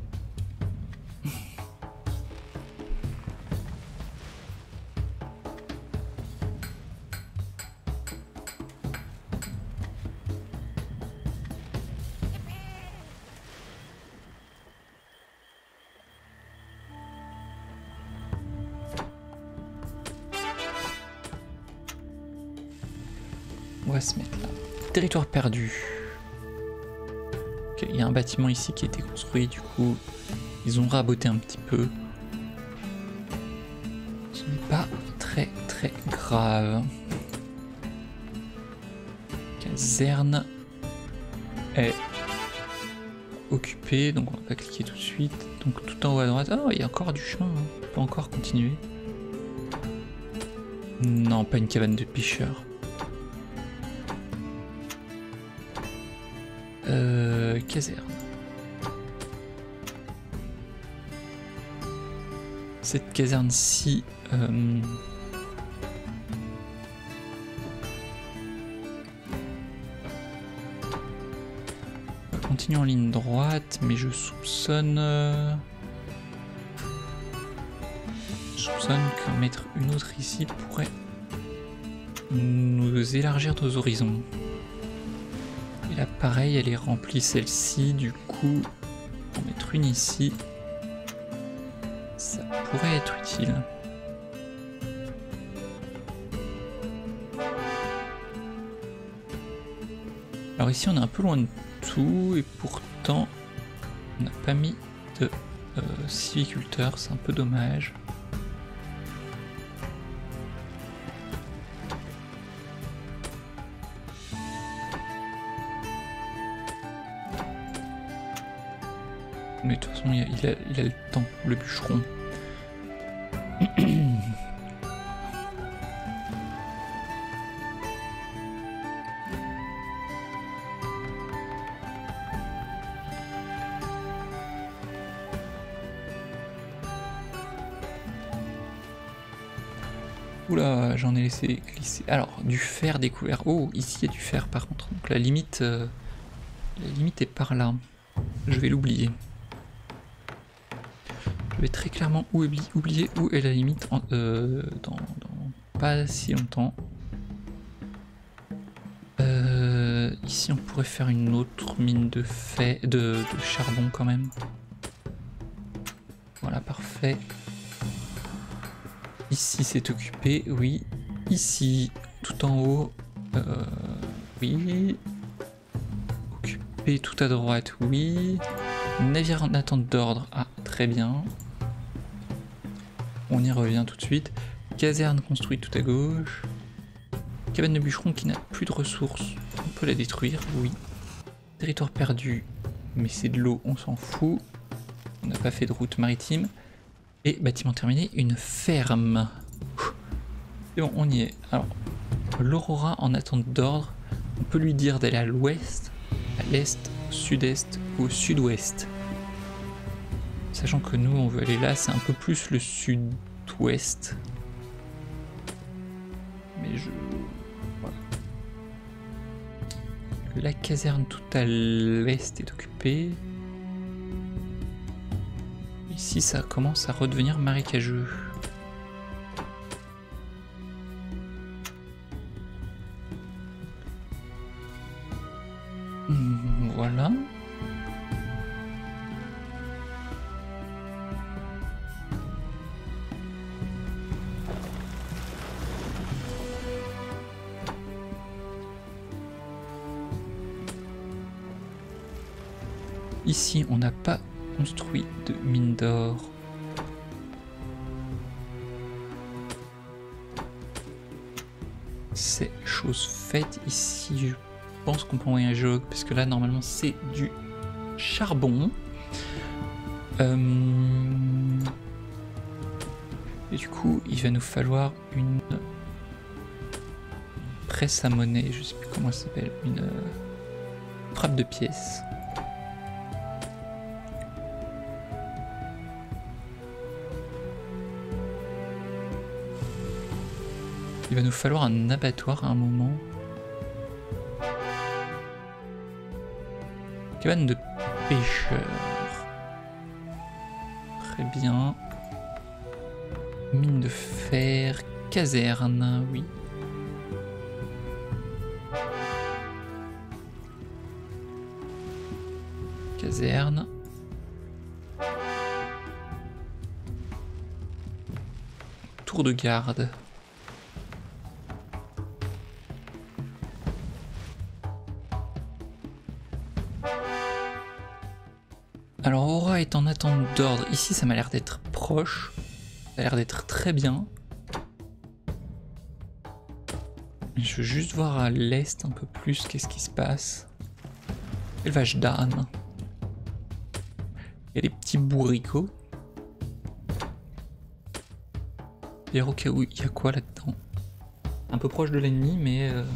Speaker 1: On va se mettre là. Territoire perdu. Ok, il y a un bâtiment ici qui a été construit, du coup, ils ont raboté un petit peu. Ce n'est pas très très grave. Caserne est occupée, donc on va cliquer tout de suite. Donc tout en haut à droite. Oh, il y a encore du chemin, hein. On peut encore continuer. Non, pas une cabane de pêcheurs. Euh, caserne. Cette caserne-ci, euh... on va continuer en ligne droite, mais je soupçonne, euh... je soupçonne qu'en mettre une autre ici pourrait nous élargir nos horizons. Et là pareil, elle est remplie celle-ci, du coup on va mettre une ici, ça pourrait être utile. Alors ici on est un peu loin de tout et pourtant on n'a pas mis de euh, sylviculteur, c'est un peu dommage. Mais de toute façon, il a, il a, il a le temps, le bûcheron. Oula, j'en ai laissé glisser. Alors, du fer découvert. Oh, ici il y a du fer par contre. Donc la limite, euh, la limite est par là. Je vais l'oublier. Je vais très clairement oublier où est la limite en, euh, dans, dans pas si longtemps. Euh, ici on pourrait faire une autre mine de, fait, de, de charbon quand même. Voilà, parfait. Ici c'est occupé, oui. Ici, tout en haut, euh, oui. Occupé tout à droite, oui. Navire en attente d'ordre, ah très bien. On y revient tout de suite. Caserne construite tout à gauche. Cabane de bûcheron qui n'a plus de ressources. On peut la détruire, oui. Territoire perdu, mais c'est de l'eau, on s'en fout. On n'a pas fait de route maritime. Et bâtiment terminé, une ferme. Et bon, on y est. Alors, l'Aurora en attente d'ordre, on peut lui dire d'aller à l'ouest, à l'est, au sud-est ou au sud-ouest. Sachant que nous, on veut aller là, c'est un peu plus le sud-ouest. Mais je... Voilà. La caserne tout à l'est est occupée. Ici, ça commence à redevenir marécageux. Voilà. Ici, on n'a pas construit de mine d'or. C'est chose faite ici. Je pense qu'on peut envoyer un géologue parce que là, normalement, c'est du charbon. Euh... Et du coup, il va nous falloir une presse à monnaie. Je sais plus comment ça s'appelle. Une frappe de pièces. Il va nous falloir un abattoir à un moment. Cabane de pêcheurs. Très bien. Mine de fer. Caserne, oui. Caserne. Tour de garde. Alors Aura est en attente d'ordre. Ici ça m'a l'air d'être proche. Ça a l'air d'être très bien. Je veux juste voir à l'est un peu plus qu'est-ce qui se passe. Élevage d'âne. Il y a des petits bourricots. D'ailleurs au cas où il y a quoi là-dedans? Un peu proche de l'ennemi mais... Euh...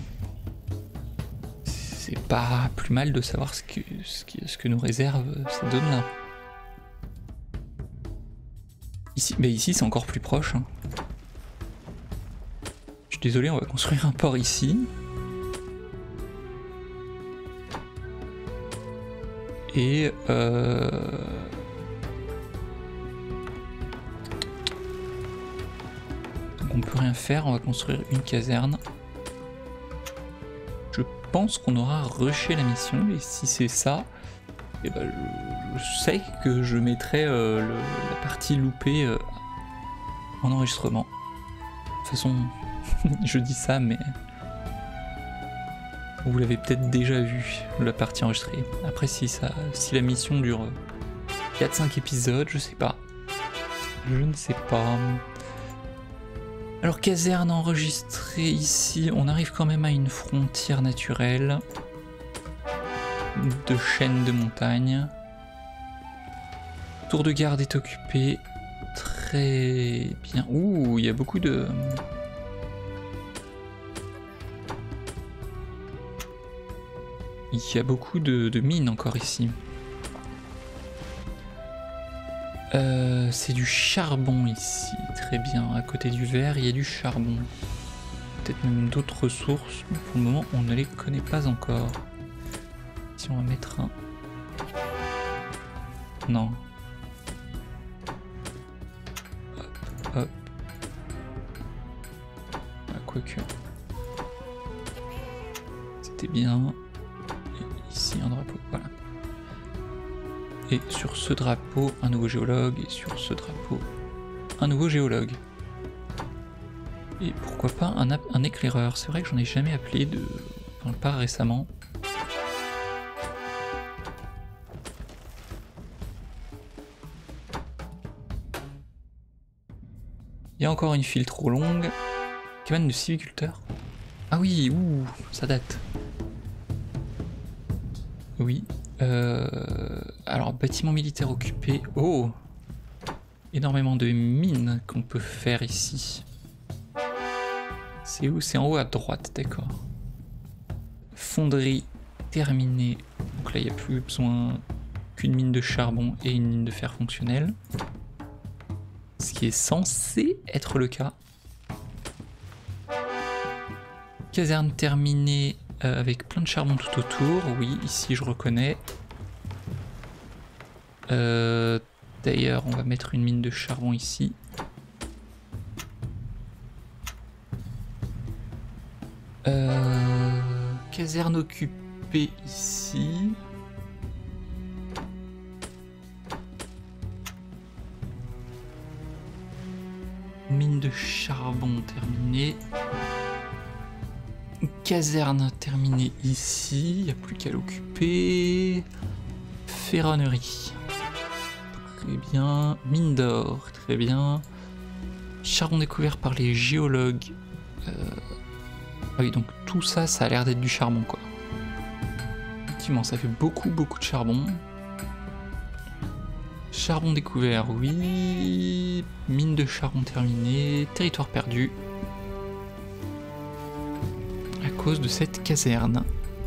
Speaker 1: c'est pas plus mal de savoir ce que, ce que, ce que nous réserve ces zones-là. Ici, mais ici c'est encore plus proche. Hein. Je suis désolé, on va construire un port ici. Et euh... donc on peut rien faire, on va construire une caserne. Je pense qu'on aura rushé la mission et si c'est ça, eh ben, je, je sais que je mettrai euh, le, la partie loupée euh, en enregistrement. De toute façon, je dis ça, mais vous l'avez peut-être déjà vu, la partie enregistrée. Après, si, ça, si la mission dure quatre cinq épisodes, je sais pas. Je ne sais pas. Alors, caserne enregistrée ici, on arrive quand même à une frontière naturelle de chaînes de montagnes. Tour de garde est occupé. Très bien. Ouh, il y a beaucoup de... Il y a beaucoup de, de mines encore ici. Euh, c'est du charbon ici, très bien. À côté du verre, il y a du charbon. Peut-être même d'autres ressources, mais pour le moment, on ne les connaît pas encore. Si on va mettre un... Non. Hop, hop. Ah, quoique. C'était bien. Et ici, un drapeau, voilà. Et sur ce drapeau, un nouveau géologue, et sur ce drapeau, un nouveau géologue. Et pourquoi pas un, un éclaireur, c'est vrai que j'en ai jamais appelé, de... enfin pas récemment. Il y a encore une file trop longue. Cabane de sylviculteur. Ah oui, ouh, ça date. Oui. Euh, alors, bâtiment militaire occupé. Oh! Énormément de mines qu'on peut faire ici. C'est où? C'est en haut à droite, d'accord. Fonderie terminée. Donc là, il n'y a plus besoin qu'une mine de charbon et une mine de fer fonctionnelle. Ce qui est censé être le cas. Caserne terminée euh, avec plein de charbon tout autour. Oui, ici je reconnais. Euh, D'ailleurs, on va mettre une mine de charbon ici. Euh, caserne occupée ici. Mine de charbon terminée. Caserne terminée ici. Il n'y a plus qu'à l'occuper. Ferronnerie. Très bien. Mine d'or. Très bien. Charbon découvert par les géologues. Euh... Ah oui, donc tout ça, ça a l'air d'être du charbon, quoi. Effectivement, ça fait beaucoup, beaucoup de charbon. Charbon découvert, oui. Mine de charbon terminée. Territoire perdu. À cause de cette caserne.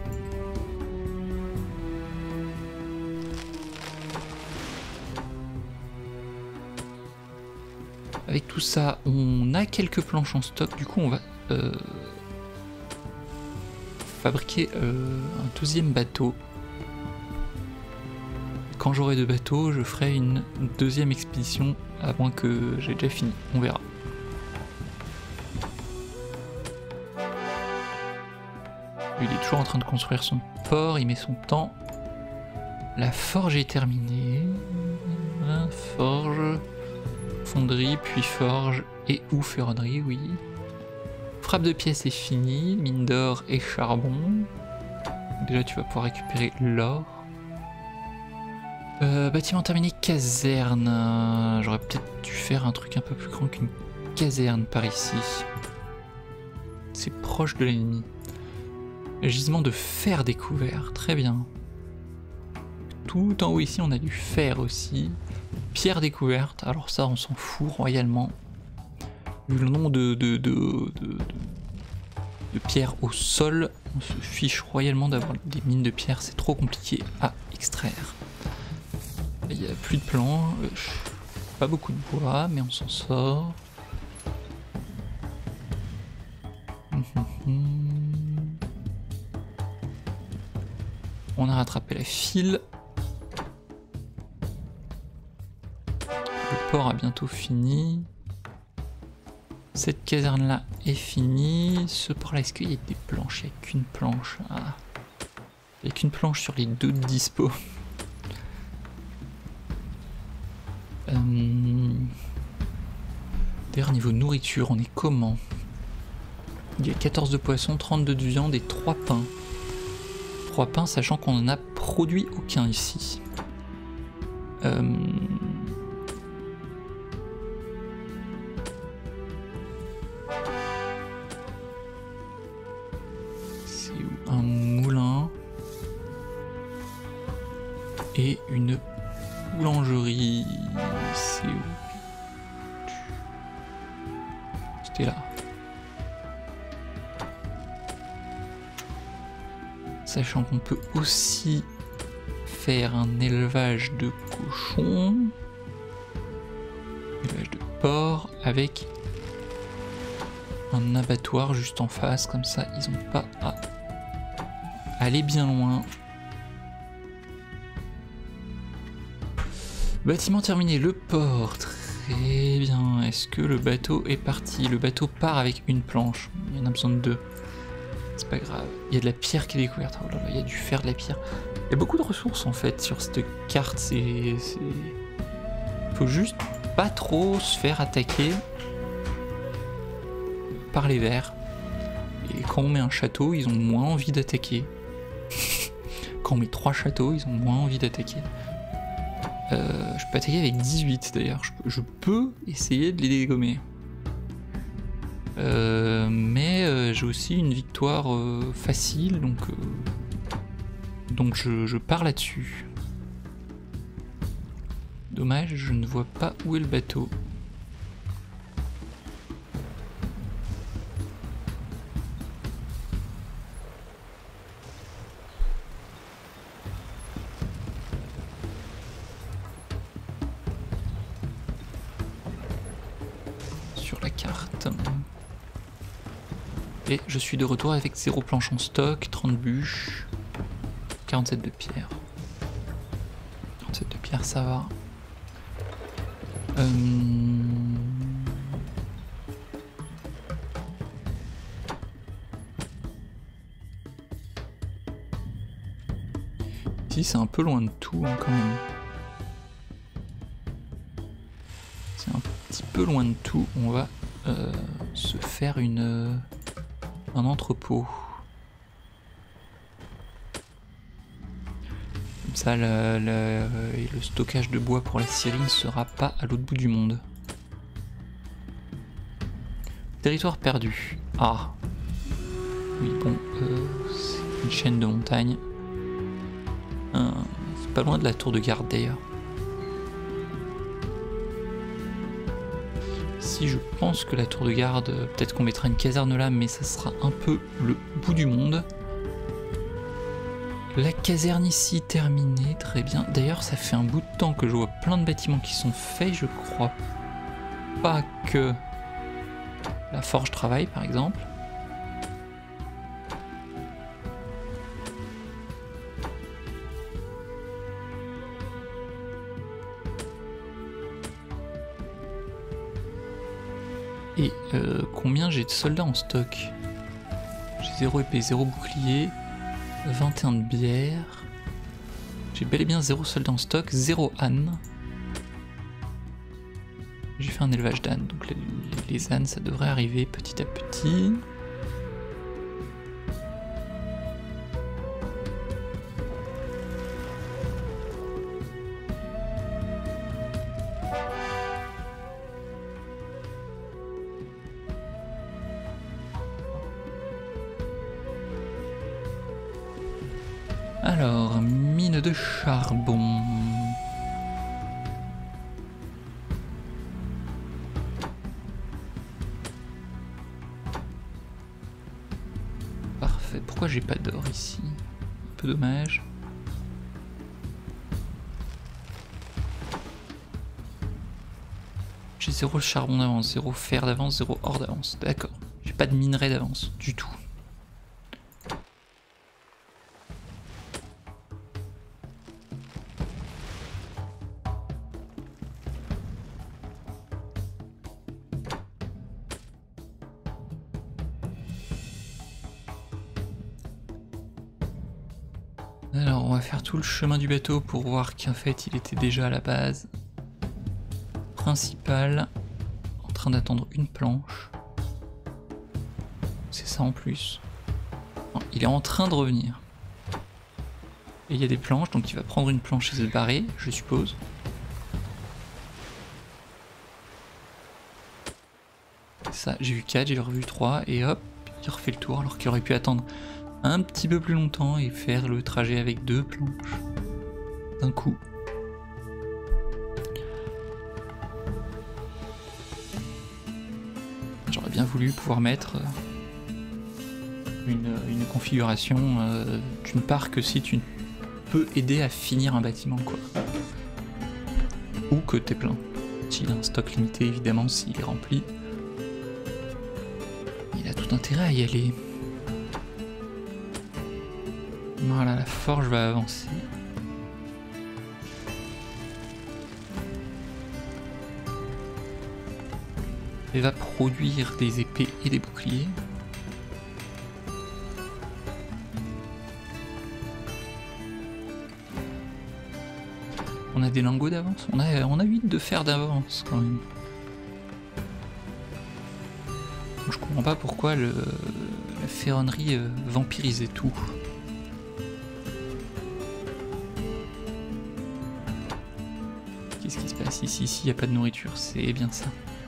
Speaker 1: Avec tout ça, on a quelques planches en stock. Du coup, on va... Euh... fabriquer euh, un deuxième bateau. Quand j'aurai deux bateaux, je ferai une deuxième expédition, à moins que j'ai déjà fini, on verra. Il est toujours en train de construire son port, il met son temps. La forge est terminée. La forge, fonderie, puis forge et ou ferronnerie, oui. Frappe de pièces est finie, mine d'or et charbon. Déjà tu vas pouvoir récupérer l'or. Euh, bâtiment terminé, caserne. J'aurais peut-être dû faire un truc un peu plus grand qu'une caserne par ici. C'est proche de l'ennemi. Gisement de fer découvert, très bien. Tout en haut ici on a du fer aussi. Pierre découverte, alors ça on s'en fout royalement. Vu le nombre de, de, de, de, de pierres au sol, on se fiche royalement d'avoir des mines de pierre, c'est trop compliqué à extraire. Il n'y a plus de plans, pas beaucoup de bois, mais on s'en sort. On a rattrapé la file. Le port a bientôt fini. Cette caserne là est finie. Ce port là, est-ce qu'il y a des planches? Il n'y a qu'une planche. Ah. Il n'y a qu'une planche sur les deux dispo. euh... D'ailleurs niveau nourriture, on est comment? Il y a quatorze de poisson, trente-deux de viande et trois pains. trois pains sachant qu'on n'en a produit aucun ici. Euh... Un moulin et une boulangerie. C'est où? C'était là. Sachant qu'on peut aussi faire un élevage de cochons, élevage de porc avec un abattoir juste en face, comme ça ils n'ont pas à aller bien loin. Bâtiment terminé, le port, très bien. Est-ce que le bateau est parti? Le bateau part avec une planche, il y en a besoin de deux. C'est pas grave, il y a de la pierre qui est découverte, oh là là, il y a du fer, de la pierre. Il y a beaucoup de ressources en fait sur cette carte, c'est... Faut juste pas trop se faire attaquer par les vers. Et quand on met un château, ils ont moins envie d'attaquer. Quand on met trois châteaux, ils ont moins envie d'attaquer. Euh, je peux attaquer avec dix-huit d'ailleurs, je, je peux essayer de les dégommer. Euh, mais euh, j'ai aussi une victoire euh, facile, donc, euh, donc je, je pars là-dessus. Dommage, je ne vois pas où est le bateau. sur la carte. Et je suis de retour avec zéro planche en stock, trente bûches, quarante-sept de pierre. quarante-sept de pierre, ça va. Euh... Ici, c'est un peu loin de tout hein, quand même. C'est un petit peu loin de tout. On va euh, se faire une... Euh... un entrepôt. Comme ça, le, le, et le stockage de bois pour la scierie ne sera pas à l'autre bout du monde. Territoire perdu. Ah. Oui, bon, euh, c'est une chaîne de montagne. Euh, c'est pas loin de la tour de garde d'ailleurs. Si je pense que la tour de garde, peut-être qu'on mettra une caserne là, mais ça sera un peu le bout du monde. La caserne ici terminée, très bien. D'ailleurs, ça fait un bout de temps que je vois plein de bâtiments qui sont faits. Je crois pas que la forge travaille, par exemple. Et euh, combien j'ai de soldats en stock? J'ai zéro épée, zéro bouclier, vingt et un de bière. J'ai bel et bien zéro soldat en stock, zéro âne. J'ai fait un élevage d'ânes, donc les, les, les ânes ça devrait arriver petit à petit. Alors, mine de charbon. Parfait. Pourquoi j'ai pas d'or ici? Un peu dommage. J'ai zéro charbon d'avance, zéro fer d'avance, zéro or d'avance. D'accord. J'ai pas de minerai d'avance du tout. Alors on va faire tout le chemin du bateau pour voir qu'en fait il était déjà à la base principale, en train d'attendre une planche. C'est ça en plus. Non, il est en train de revenir. Et il y a des planches, donc il va prendre une planche et se barrer, je suppose. Ça, j'ai vu quatre, j'ai revu trois, et hop, il refait le tour alors qu'il aurait pu attendre un petit peu plus longtemps et faire le trajet avec deux planches d'un coup. J'aurais bien voulu pouvoir mettre une, une configuration euh, d'une part que si tu peux aider à finir un bâtiment quoi. Ou que t'es plein. S'il a un stock limité évidemment, s'il est rempli. Il a tout intérêt à y aller. Voilà, la forge va avancer. Elle va produire des épées et des boucliers. On a des lingots d'avance. On a, on a huit de fer d'avance quand même. Je comprends pas pourquoi le, la ferronnerie euh, vampirisait tout. Qu'est-ce qui se passe ici? Ici, il n'y a pas de nourriture, c'est bien ça.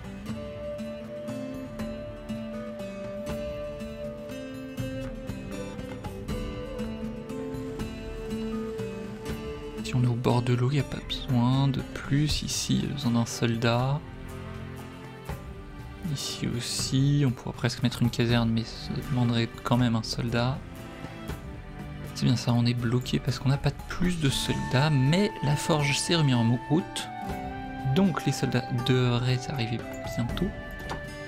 Speaker 1: Si on est au bord de l'eau, il n'y a pas besoin de plus. Ici, il y a besoin d'un soldat. Ici aussi, on pourrait presque mettre une caserne, mais ça demanderait quand même un soldat. C'est bien ça, on est bloqué parce qu'on n'a pas plus de soldats, mais la forge s'est remise en route. Donc les soldats devraient arriver bientôt.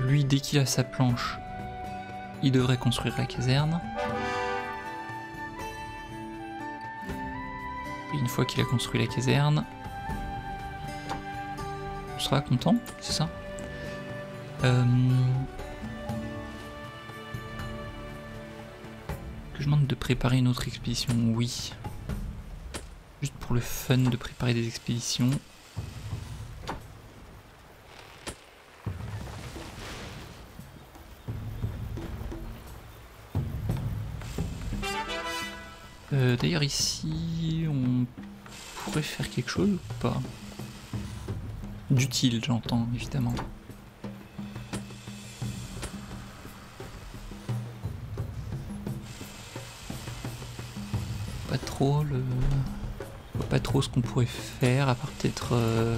Speaker 1: lui, dès qu'il a sa planche, il devrait construire la caserne. Et une fois qu'il a construit la caserne, on sera content, c'est ça. euh... Que je demande de préparer une autre expédition, oui. Juste pour le fun de préparer des expéditions. Euh, D'ailleurs ici, on pourrait faire quelque chose ou pas? D'utile, j'entends, évidemment. Pas trop le... Je vois pas trop ce qu'on pourrait faire, à part peut-être... Euh...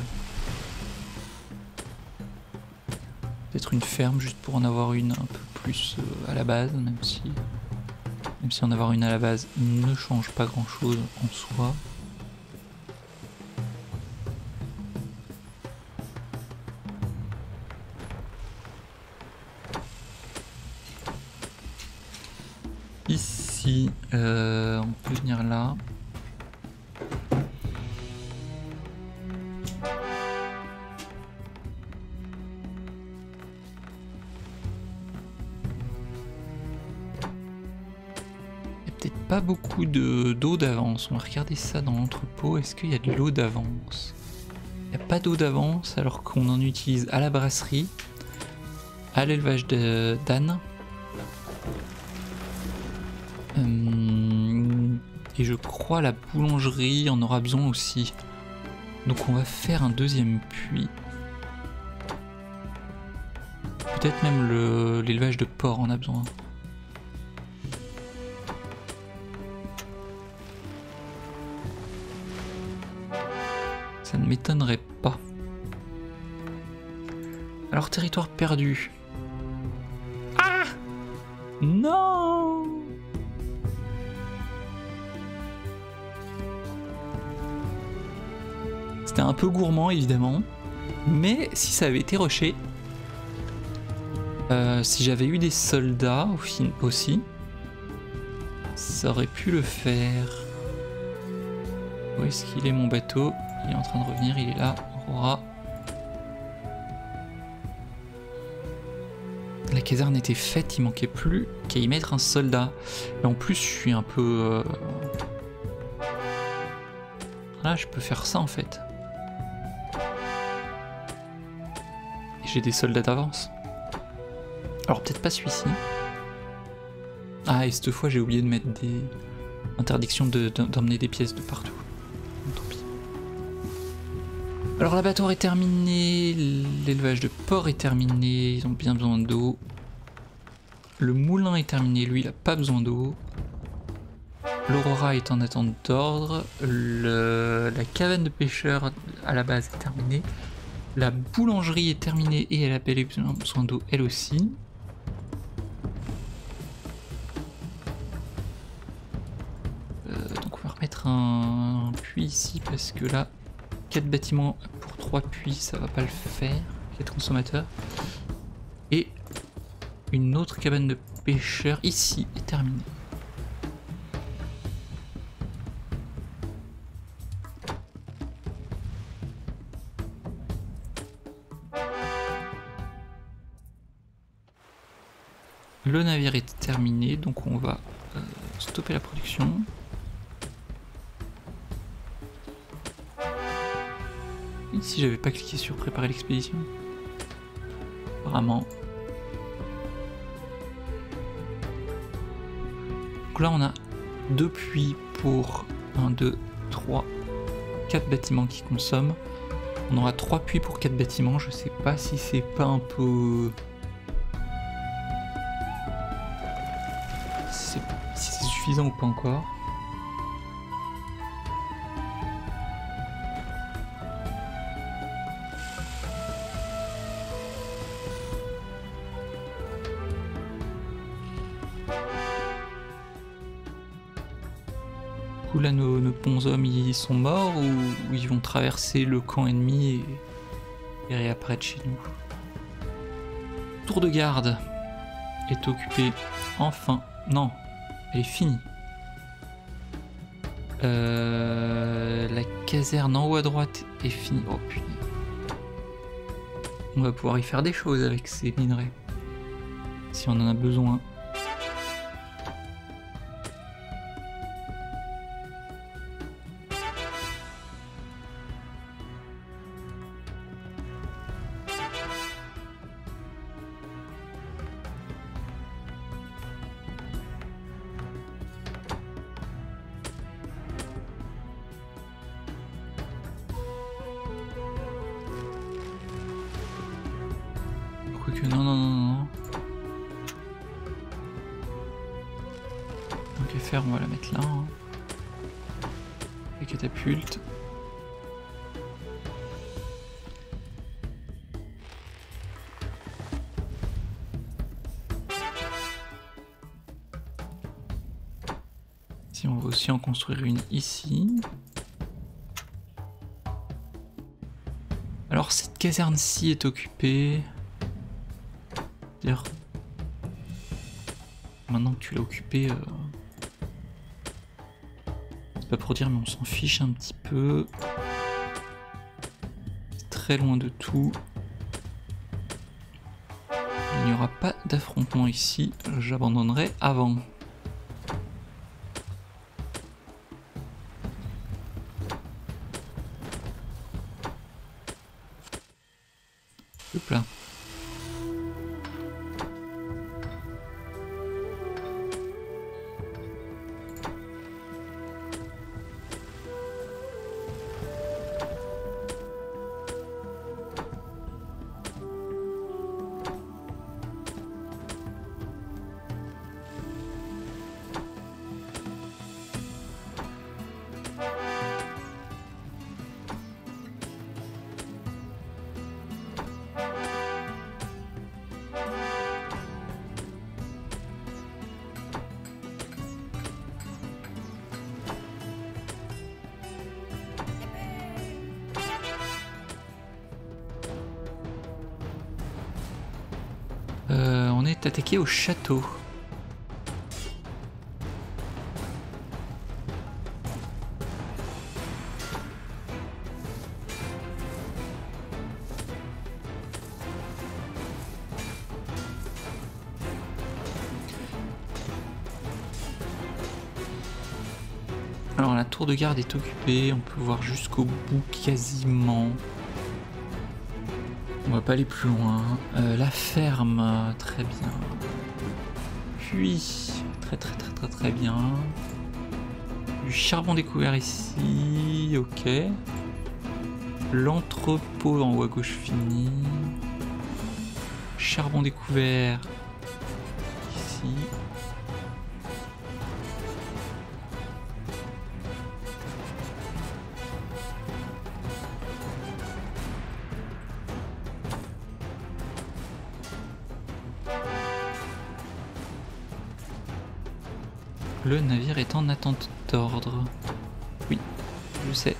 Speaker 1: Peut-être une ferme, juste pour en avoir une un peu plus euh, à la base, même si... Même si en avoir une à la base ne change pas grand-chose en soi. Ici, euh, on peut venir là. Pas beaucoup de d'eau d'avance. On va regarder ça dans l'entrepôt. Est-ce qu'il y a de l'eau d'avance? Il n'y a pas d'eau d'avance alors qu'on en utilise à la brasserie, à l'élevage d'ânes. Euh, et je crois la boulangerie en aura besoin aussi. Donc on va faire un deuxième puits. Peut-être même l'élevage de porc en a besoin. Ça ne m'étonnerait pas. Alors, territoire perdu. Ah! Non! C'était un peu gourmand, évidemment. Mais si ça avait été rushé, euh, si j'avais eu des soldats aussi, ça aurait pu le faire. Où est-ce qu'il est, mon bateau? Il est en train de revenir, il est là, Aurora. La caserne était faite, il manquait plus qu'à y mettre un soldat. Et en plus, je suis un peu... Euh... Là, je peux faire ça en fait. Et j'ai des soldats d'avance. Alors peut-être pas celui-ci. Ah, et cette fois, j'ai oublié de mettre des interdictions de, d'emmener des pièces de partout. Tant pis. Alors l'abattoir est terminé, l'élevage de porc est terminé, ils ont bien besoin d'eau. Le moulin est terminé, lui il a pas besoin d'eau. L'Aurora est en attente d'ordre. La cabane de pêcheurs à la base est terminée. La boulangerie est terminée et elle a besoin d'eau elle aussi. Euh, donc on va remettre un puits ici parce que là... quatre bâtiments pour trois puits, ça va pas le faire. quatre consommateurs. Et une autre cabane de pêcheurs ici est terminée. Le navire est terminé, donc on va euh, stopper la production. Si j'avais pas cliqué sur préparer l'expédition. Apparemment. Donc là on a deux puits pour un, deux, trois, quatre bâtiments qui consomment. On aura trois puits pour quatre bâtiments. Je sais pas si c'est pas un peu... Si c'est suffisant ou pas encore. Là nos, nos bons hommes ils sont morts ou, ou ils vont traverser le camp ennemi et, et réapparaître chez nous. tour de garde est occupée. Enfin, non, elle est finie. Euh, la caserne en haut à droite est finie. Oh putain. On va pouvoir y faire des choses avec ces minerais. Si on en a besoin. Que non, non, non, non. Donc à faire, on va la mettre là. Hein. Les catapultes. Si on va aussi en construire une ici. Alors cette caserne-ci est occupée. Maintenant que tu l'as occupé, euh... c'est pas pour dire, mais on s'en fiche un petit peu. C'est très loin de tout. Il n'y aura pas d'affrontement ici. J'abandonnerai avant. Hop là. Euh, on est attaqué au château. Alors la tour de garde est occupée, on peut voir jusqu'au bout quasiment. On va pas aller plus loin. Euh, la ferme, très bien. Puis, très très très très très bien. Du charbon découvert ici, ok. L'entrepôt en haut à gauche fini. Charbon découvert ici. Le navire est en attente d'ordre. Oui, je sais.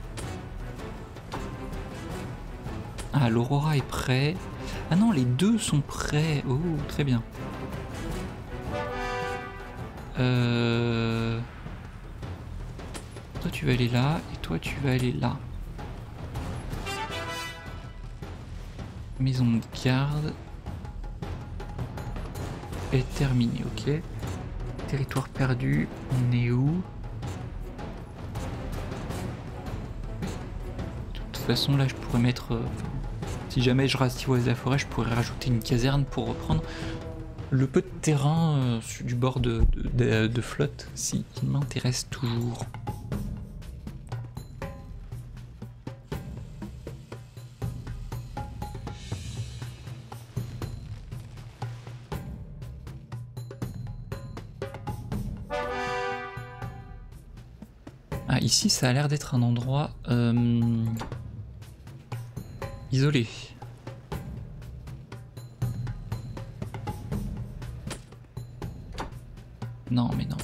Speaker 1: Ah, l'Aurora est prêt. Ah non, les deux sont prêts. Oh, très bien. Euh... Toi, tu vas aller là, et toi, tu vas aller là. Maison de garde est terminée, ok. Territoire perdu, on est où? De toute façon, là, je pourrais mettre... Euh, si jamais je rastivoise la forêt, je pourrais rajouter une caserne pour reprendre le peu de terrain euh, du bord de, de, de, de flotte, si il m'intéresse toujours. Ah, ici, ça a l'air d'être un endroit euh, isolé. Non, mais non.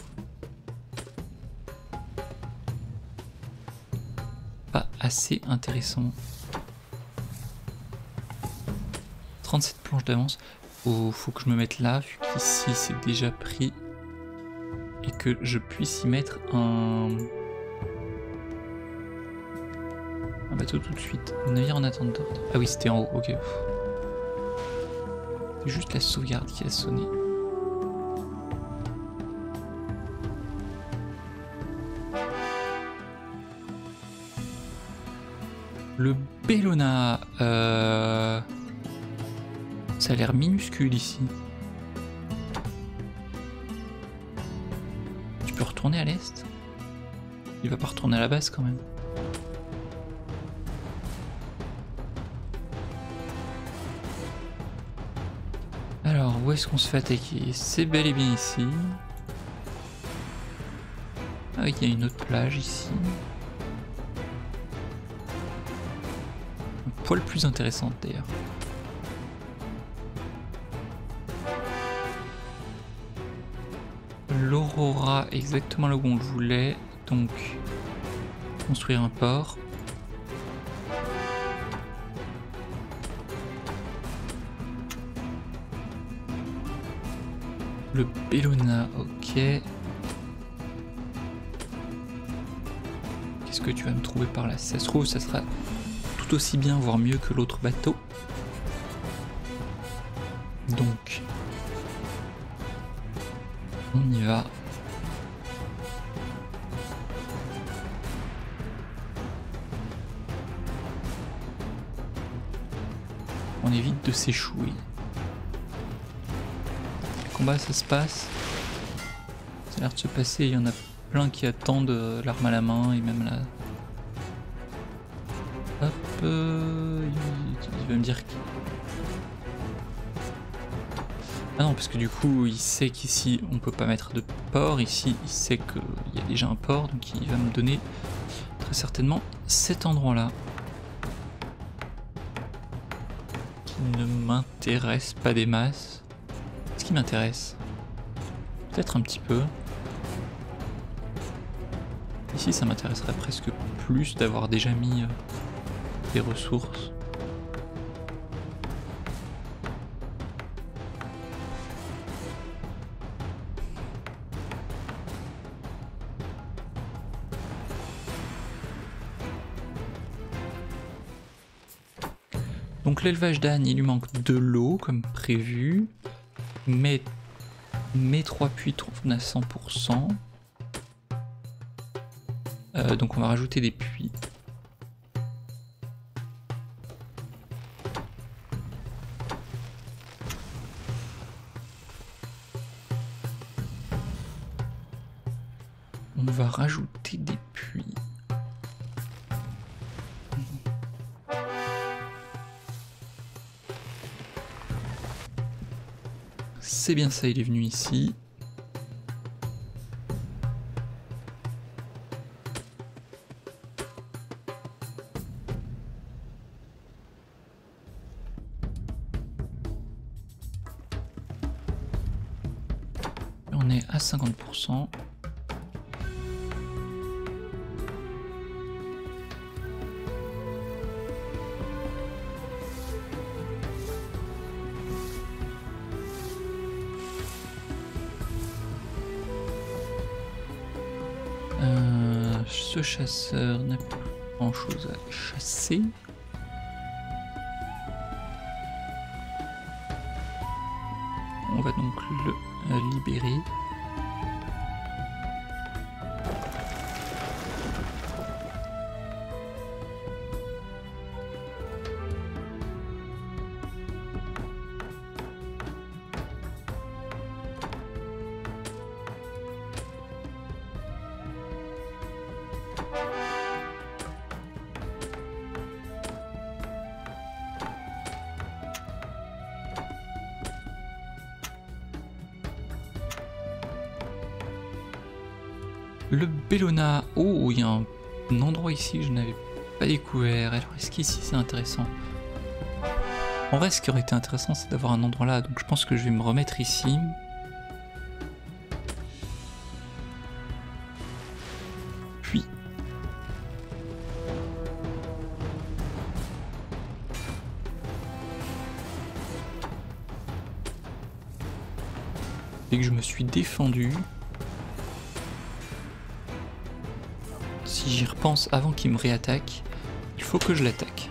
Speaker 1: Pas assez intéressant. trente-sept planches d'avance. faut, faut que je me mette là, vu qu'ici c'est déjà pris. Et que je puisse y mettre un... un bateau tout de suite. Navire en attente d'ordre. Ah oui, c'était en haut, ok. C'est juste la sauvegarde qui a sonné. Le Bellona, euh... ça a l'air minuscule ici. Tu peux retourner à l'est? Il va pas retourner à la base quand même. Alors, où est-ce qu'on se fait attaquer? C'est bel et bien ici. Ah, il y a une autre plage ici. Un poil plus intéressante d'ailleurs. L'Aurora, exactement là où on le voulait. Donc, construire un port. Le Bellona, ok. Qu'est-ce que tu vas me trouver par là? Si ça se trouve, ça sera tout aussi bien, voire mieux que l'autre bateau. Donc, on y va. On évite de s'échouer. Combat, ça se passe. Ça a l'air de se passer, il y en a plein qui attendent l'arme à la main et même là. Hop, euh, il, il va me dire qui. Ah non, parce que du coup, il sait qu'ici on peut pas mettre de port. Ici, il sait qu'il y a déjà un port, donc il va me donner très certainement cet endroit-là. Qui ne m'intéresse pas des masses. Ce qui m'intéresse, peut-être un petit peu. Ici, ça m'intéresserait presque plus d'avoir déjà mis euh, des ressources. Donc l'élevage d'âne, il lui manque de l'eau comme prévu. Mais mes trois puits tournent à cent pour cent. Euh, donc on va rajouter des puits. On va rajouter des puits. C'est bien ça, il est venu ici. On est à cinquante pour cent. Euh, ce chasseur n'a plus grand chose à chasser. On va donc le euh, libérer. Le Bellona, oh, il y a un, un endroit ici que je n'avais pas découvert. Alors, est-ce qu'ici c'est intéressant? En vrai, ce qui aurait été intéressant, c'est d'avoir un endroit là. Donc, je pense que je vais me remettre ici. Puis. et que je me suis défendu. Si j'y repense avant qu'il me réattaque, il faut que je l'attaque.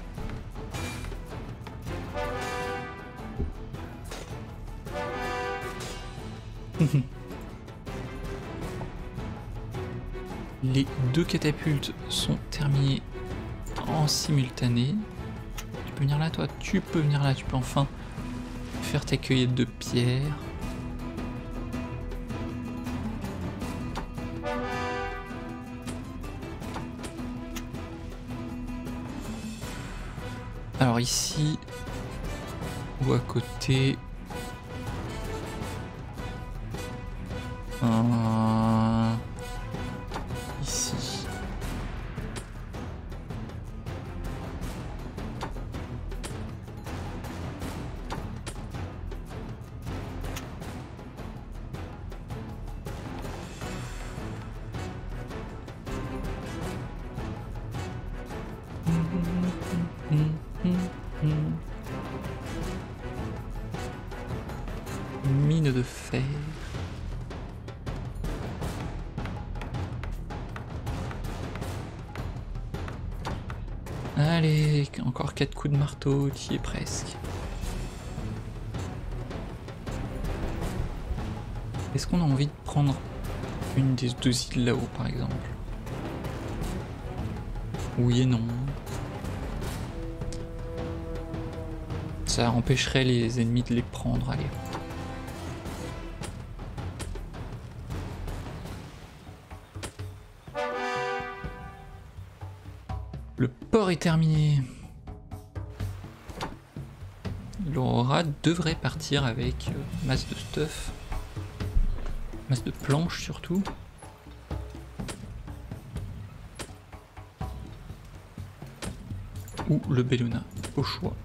Speaker 1: Les deux catapultes sont terminées en simultané. Tu peux venir là, toi? Tu peux venir là, tu peux enfin faire ta cueillette de pierre. Alors ici, ou à côté... Euh, ici. Mine de fer. Allez, encore quatre coups de marteau, tu y es presque. Est-ce qu'on a envie de prendre une des deux îles là-haut, par exemple? Oui et non. Ça empêcherait les ennemis de les prendre, allez. Le port est terminé. L'Aurora devrait partir avec euh, masse de stuff. Masse de planches surtout. Ou le Bellona, au choix.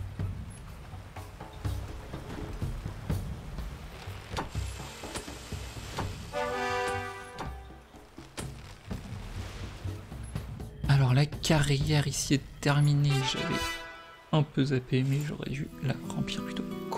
Speaker 1: Alors la carrière ici est terminée, j'avais un peu zappé mais j'aurais dû la remplir plus tôt. Quoi ?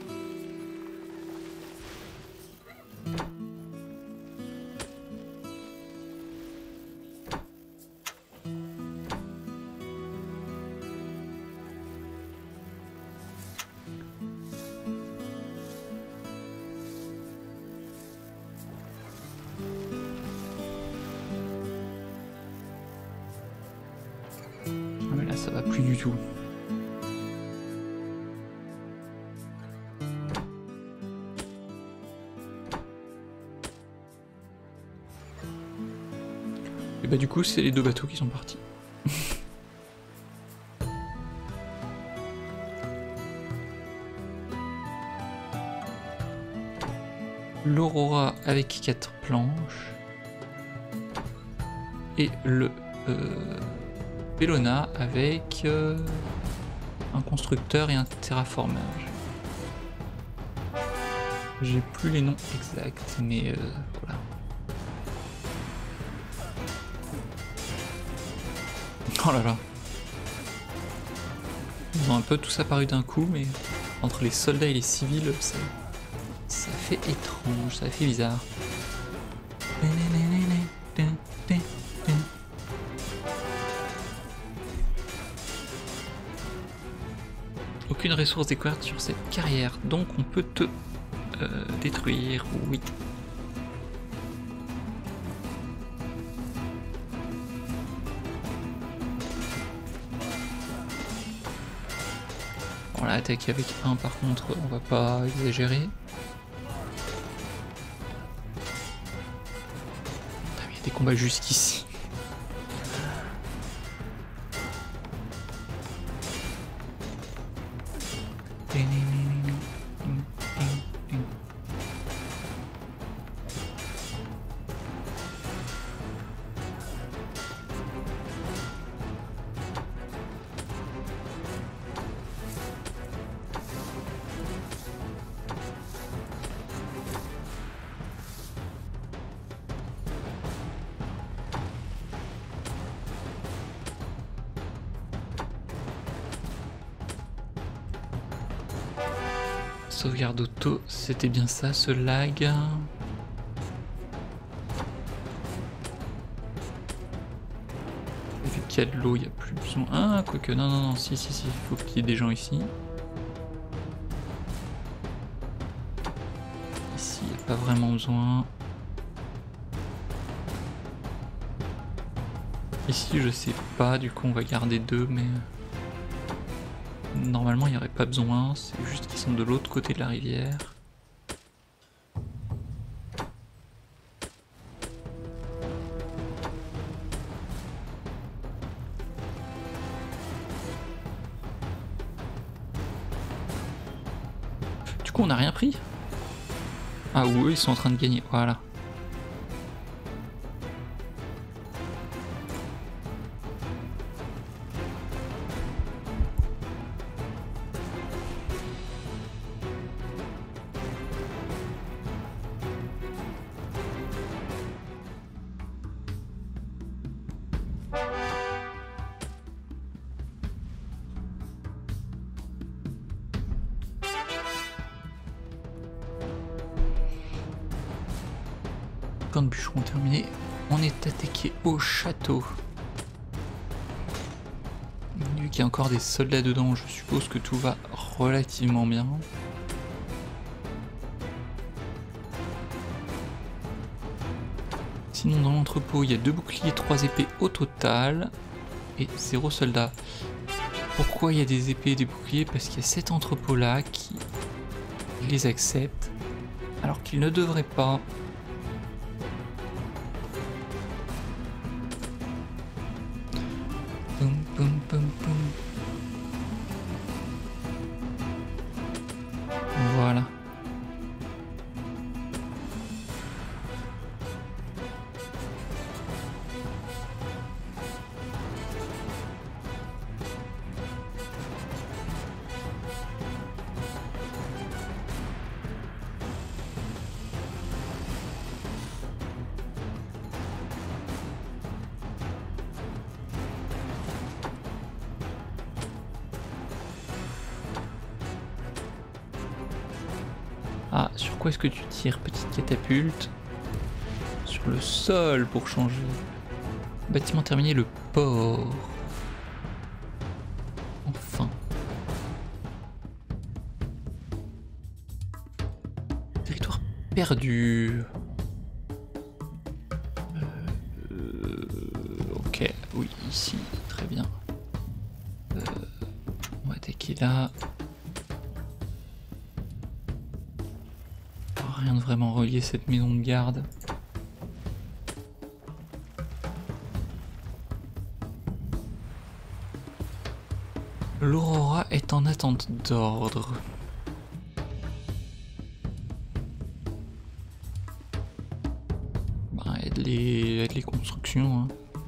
Speaker 1: Mais là ça va plus du tout. Et bah du coup c'est les deux bateaux qui sont partis. L'Aurora avec quatre planches. Et le euh, Bellona avec euh, un constructeur et un terraformage. J'ai plus les noms exacts, mais euh, voilà. Oh là là. Ils ont un peu tous apparu d'un coup, mais entre les soldats et les civils, ça, ça fait étrange, ça fait bizarre. Aucune ressource découverte sur cette carrière, donc on peut te euh, détruire, oui. On l'a attaqué avec un par contre, on va pas exagérer. Ah, il y a des combats jusqu'ici. sauvegarde auto, c'était bien ça, ce lag. Vu qu'il y a de l'eau, il n'y a plus besoin. Ah, quoique, non, non, non, si, si, si, il faut qu'il y ait des gens ici. Ici, il n'y a pas vraiment besoin. Ici, je sais pas, du coup, on va garder deux, mais. Normalement, il n'y aurait pas besoin, c'est juste qu'ils sont de l'autre côté de la rivière. Du coup, on n'a rien pris. Ah, ou eux, ils sont en train de gagner, voilà. Camp de bûcherons terminé, on est attaqué au château. Vu qu'il y a encore des soldats dedans, je suppose que tout va relativement bien. Sinon dans l'entrepôt il y a deux boucliers, trois épées au total et zéro soldat. Pourquoi il y a des épées et des boucliers? Parce qu'il y a cet entrepôt là qui les accepte alors qu'il ne devrait pas. Boum, boum, boum, boum. Voilà. Ah, sur quoi est-ce que tu tires, petite catapulte? Sur le sol pour changer. Bâtiment terminé, le port. Enfin. Territoire perdu. Euh, ok, oui, ici, très bien. Euh, on va attaquer là. Rien de vraiment relier cette maison de garde. L'Aurora est en attente d'ordre. Bah, aide les, aide les constructions. Hein.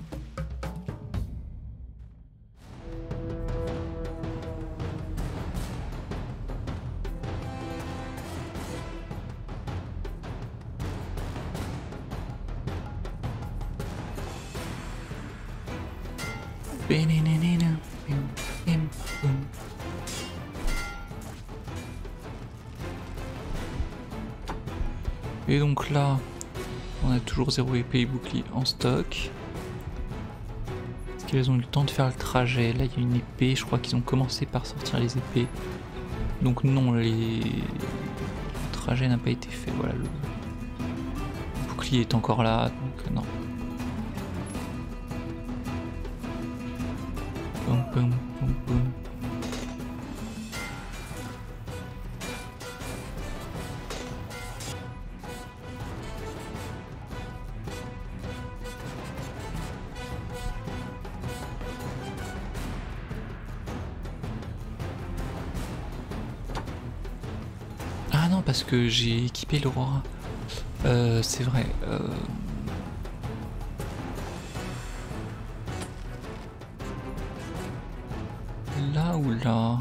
Speaker 1: Et donc là, on a toujours zéro épée et bouclier en stock. Est-ce qu'elles ont eu le temps de faire le trajet? Là, il y a une épée, je crois qu'ils ont commencé par sortir les épées. Donc non, les... le trajet n'a pas été fait. Voilà, le... le bouclier est encore là, donc non. Boum, boum, boum, boum. Ah non, parce que j'ai équipé l'Aurora. Euh, c'est vrai. Euh... Là ou là?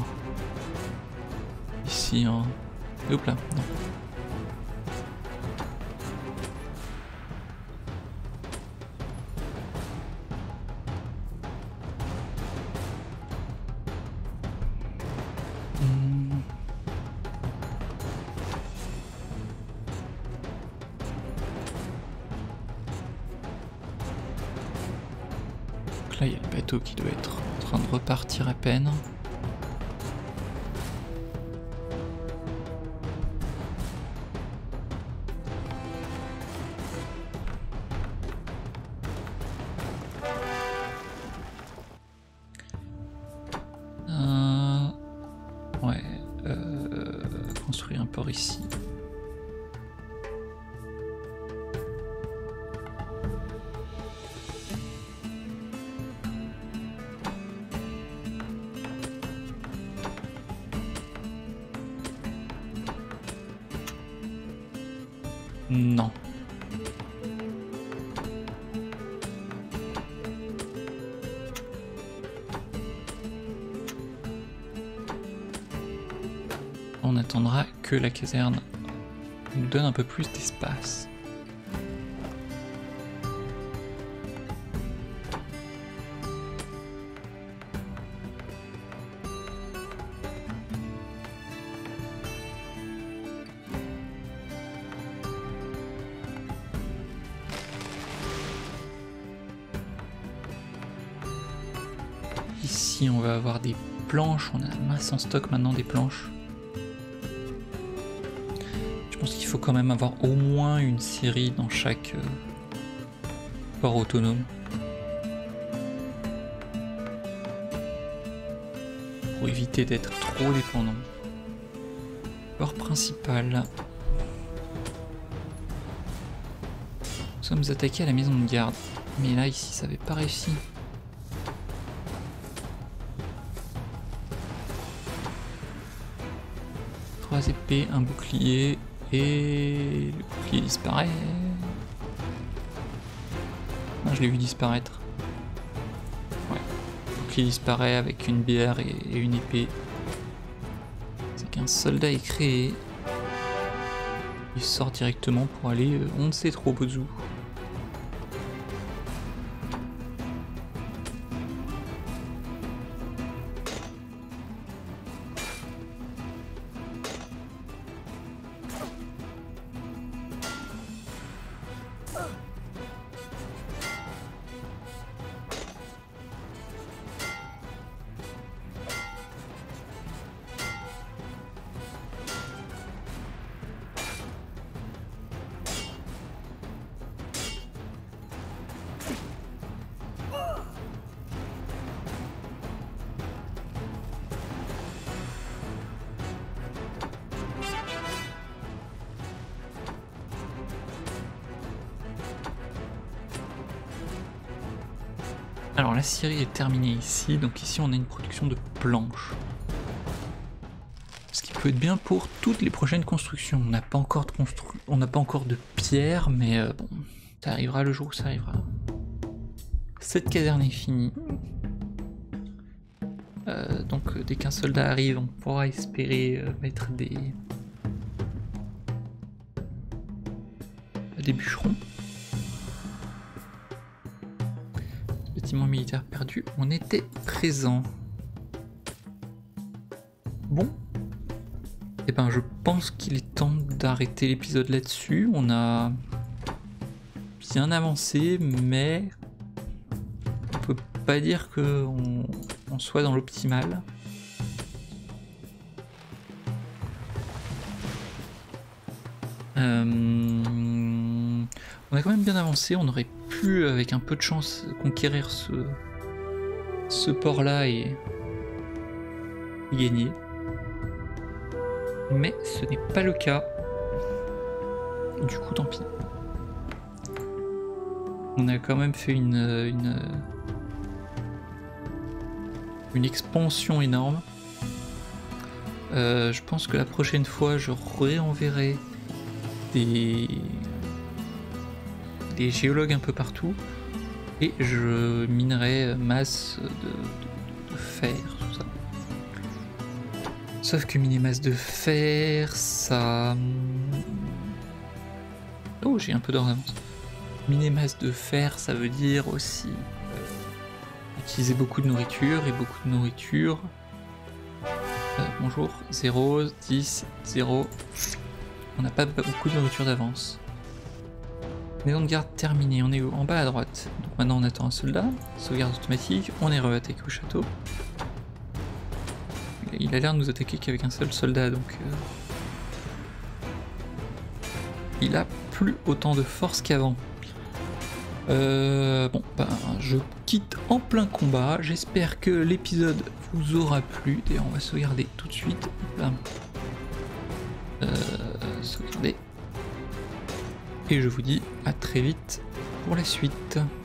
Speaker 1: Ici, hein. Et hop là, non. Là, il y a le bateau qui doit être en train de repartir à peine. Euh... Ouais. Euh... Construire un port ici. Non. On attendra que la caserne nous donne un peu plus d'espace. Ici on va avoir des planches, on a masse en stock maintenant des planches. Je pense qu'il faut quand même avoir au moins une série dans chaque euh, port autonome. Pour éviter d'être trop dépendant. Port principal. Nous sommes attaqués à la maison de garde. Mais là ici ça n'avait pas réussi. Trois épées, un bouclier, et le bouclier disparaît. Non, je l'ai vu disparaître. Ouais. Le bouclier disparaît avec une bière et, et une épée. C'est qu'un soldat est créé. Il sort directement pour aller, euh, on ne sait trop où. Alors la scierie est terminée ici, donc ici on a une production de planches. Ce qui peut être bien pour toutes les prochaines constructions. On n'a pas encore de constru... on n'a pas encore de pierre, mais euh, bon, ça arrivera le jour où ça arrivera. Cette caserne est finie. Euh, donc euh, dès qu'un soldat arrive, on pourra espérer euh, mettre des... des bûcherons. Militaire perdu, on était présent. Bon, et eh ben je pense qu'il est temps d'arrêter l'épisode là-dessus. On a bien avancé, mais on peut pas dire que on, on soit dans l'optimal. Euh, on a quand même bien avancé, on aurait pu, avec un peu de chance, conquérir ce, ce port-là et y gagner. Mais ce n'est pas le cas. Du coup, tant pis. On a quand même fait une, une, une expansion énorme. Euh, je pense que la prochaine fois, je réenverrai des... des géologues un peu partout et je minerai masse de, de, de fer, tout ça. Sauf que miner masse de fer, ça... Oh, j'ai un peu d'or d'avance. Miner masse de fer, ça veut dire aussi euh, utiliser beaucoup de nourriture, et beaucoup de nourriture... Euh, bonjour, zéro, dix, zéro... On n'a pas beaucoup de nourriture d'avance. Maison de garde terminée, on est où? En bas à droite. Donc maintenant on attend un soldat, sauvegarde automatique, on est re-attaqué au château. Il a l'air de nous attaquer qu'avec un seul soldat, donc... Euh... Il a plus autant de force qu'avant. Euh, bon, ben, je quitte en plein combat. J'espère que l'épisode vous aura plu. D'ailleurs, on va sauvegarder tout de suite. Euh, sauvegarder. Et je vous dis à très vite pour la suite.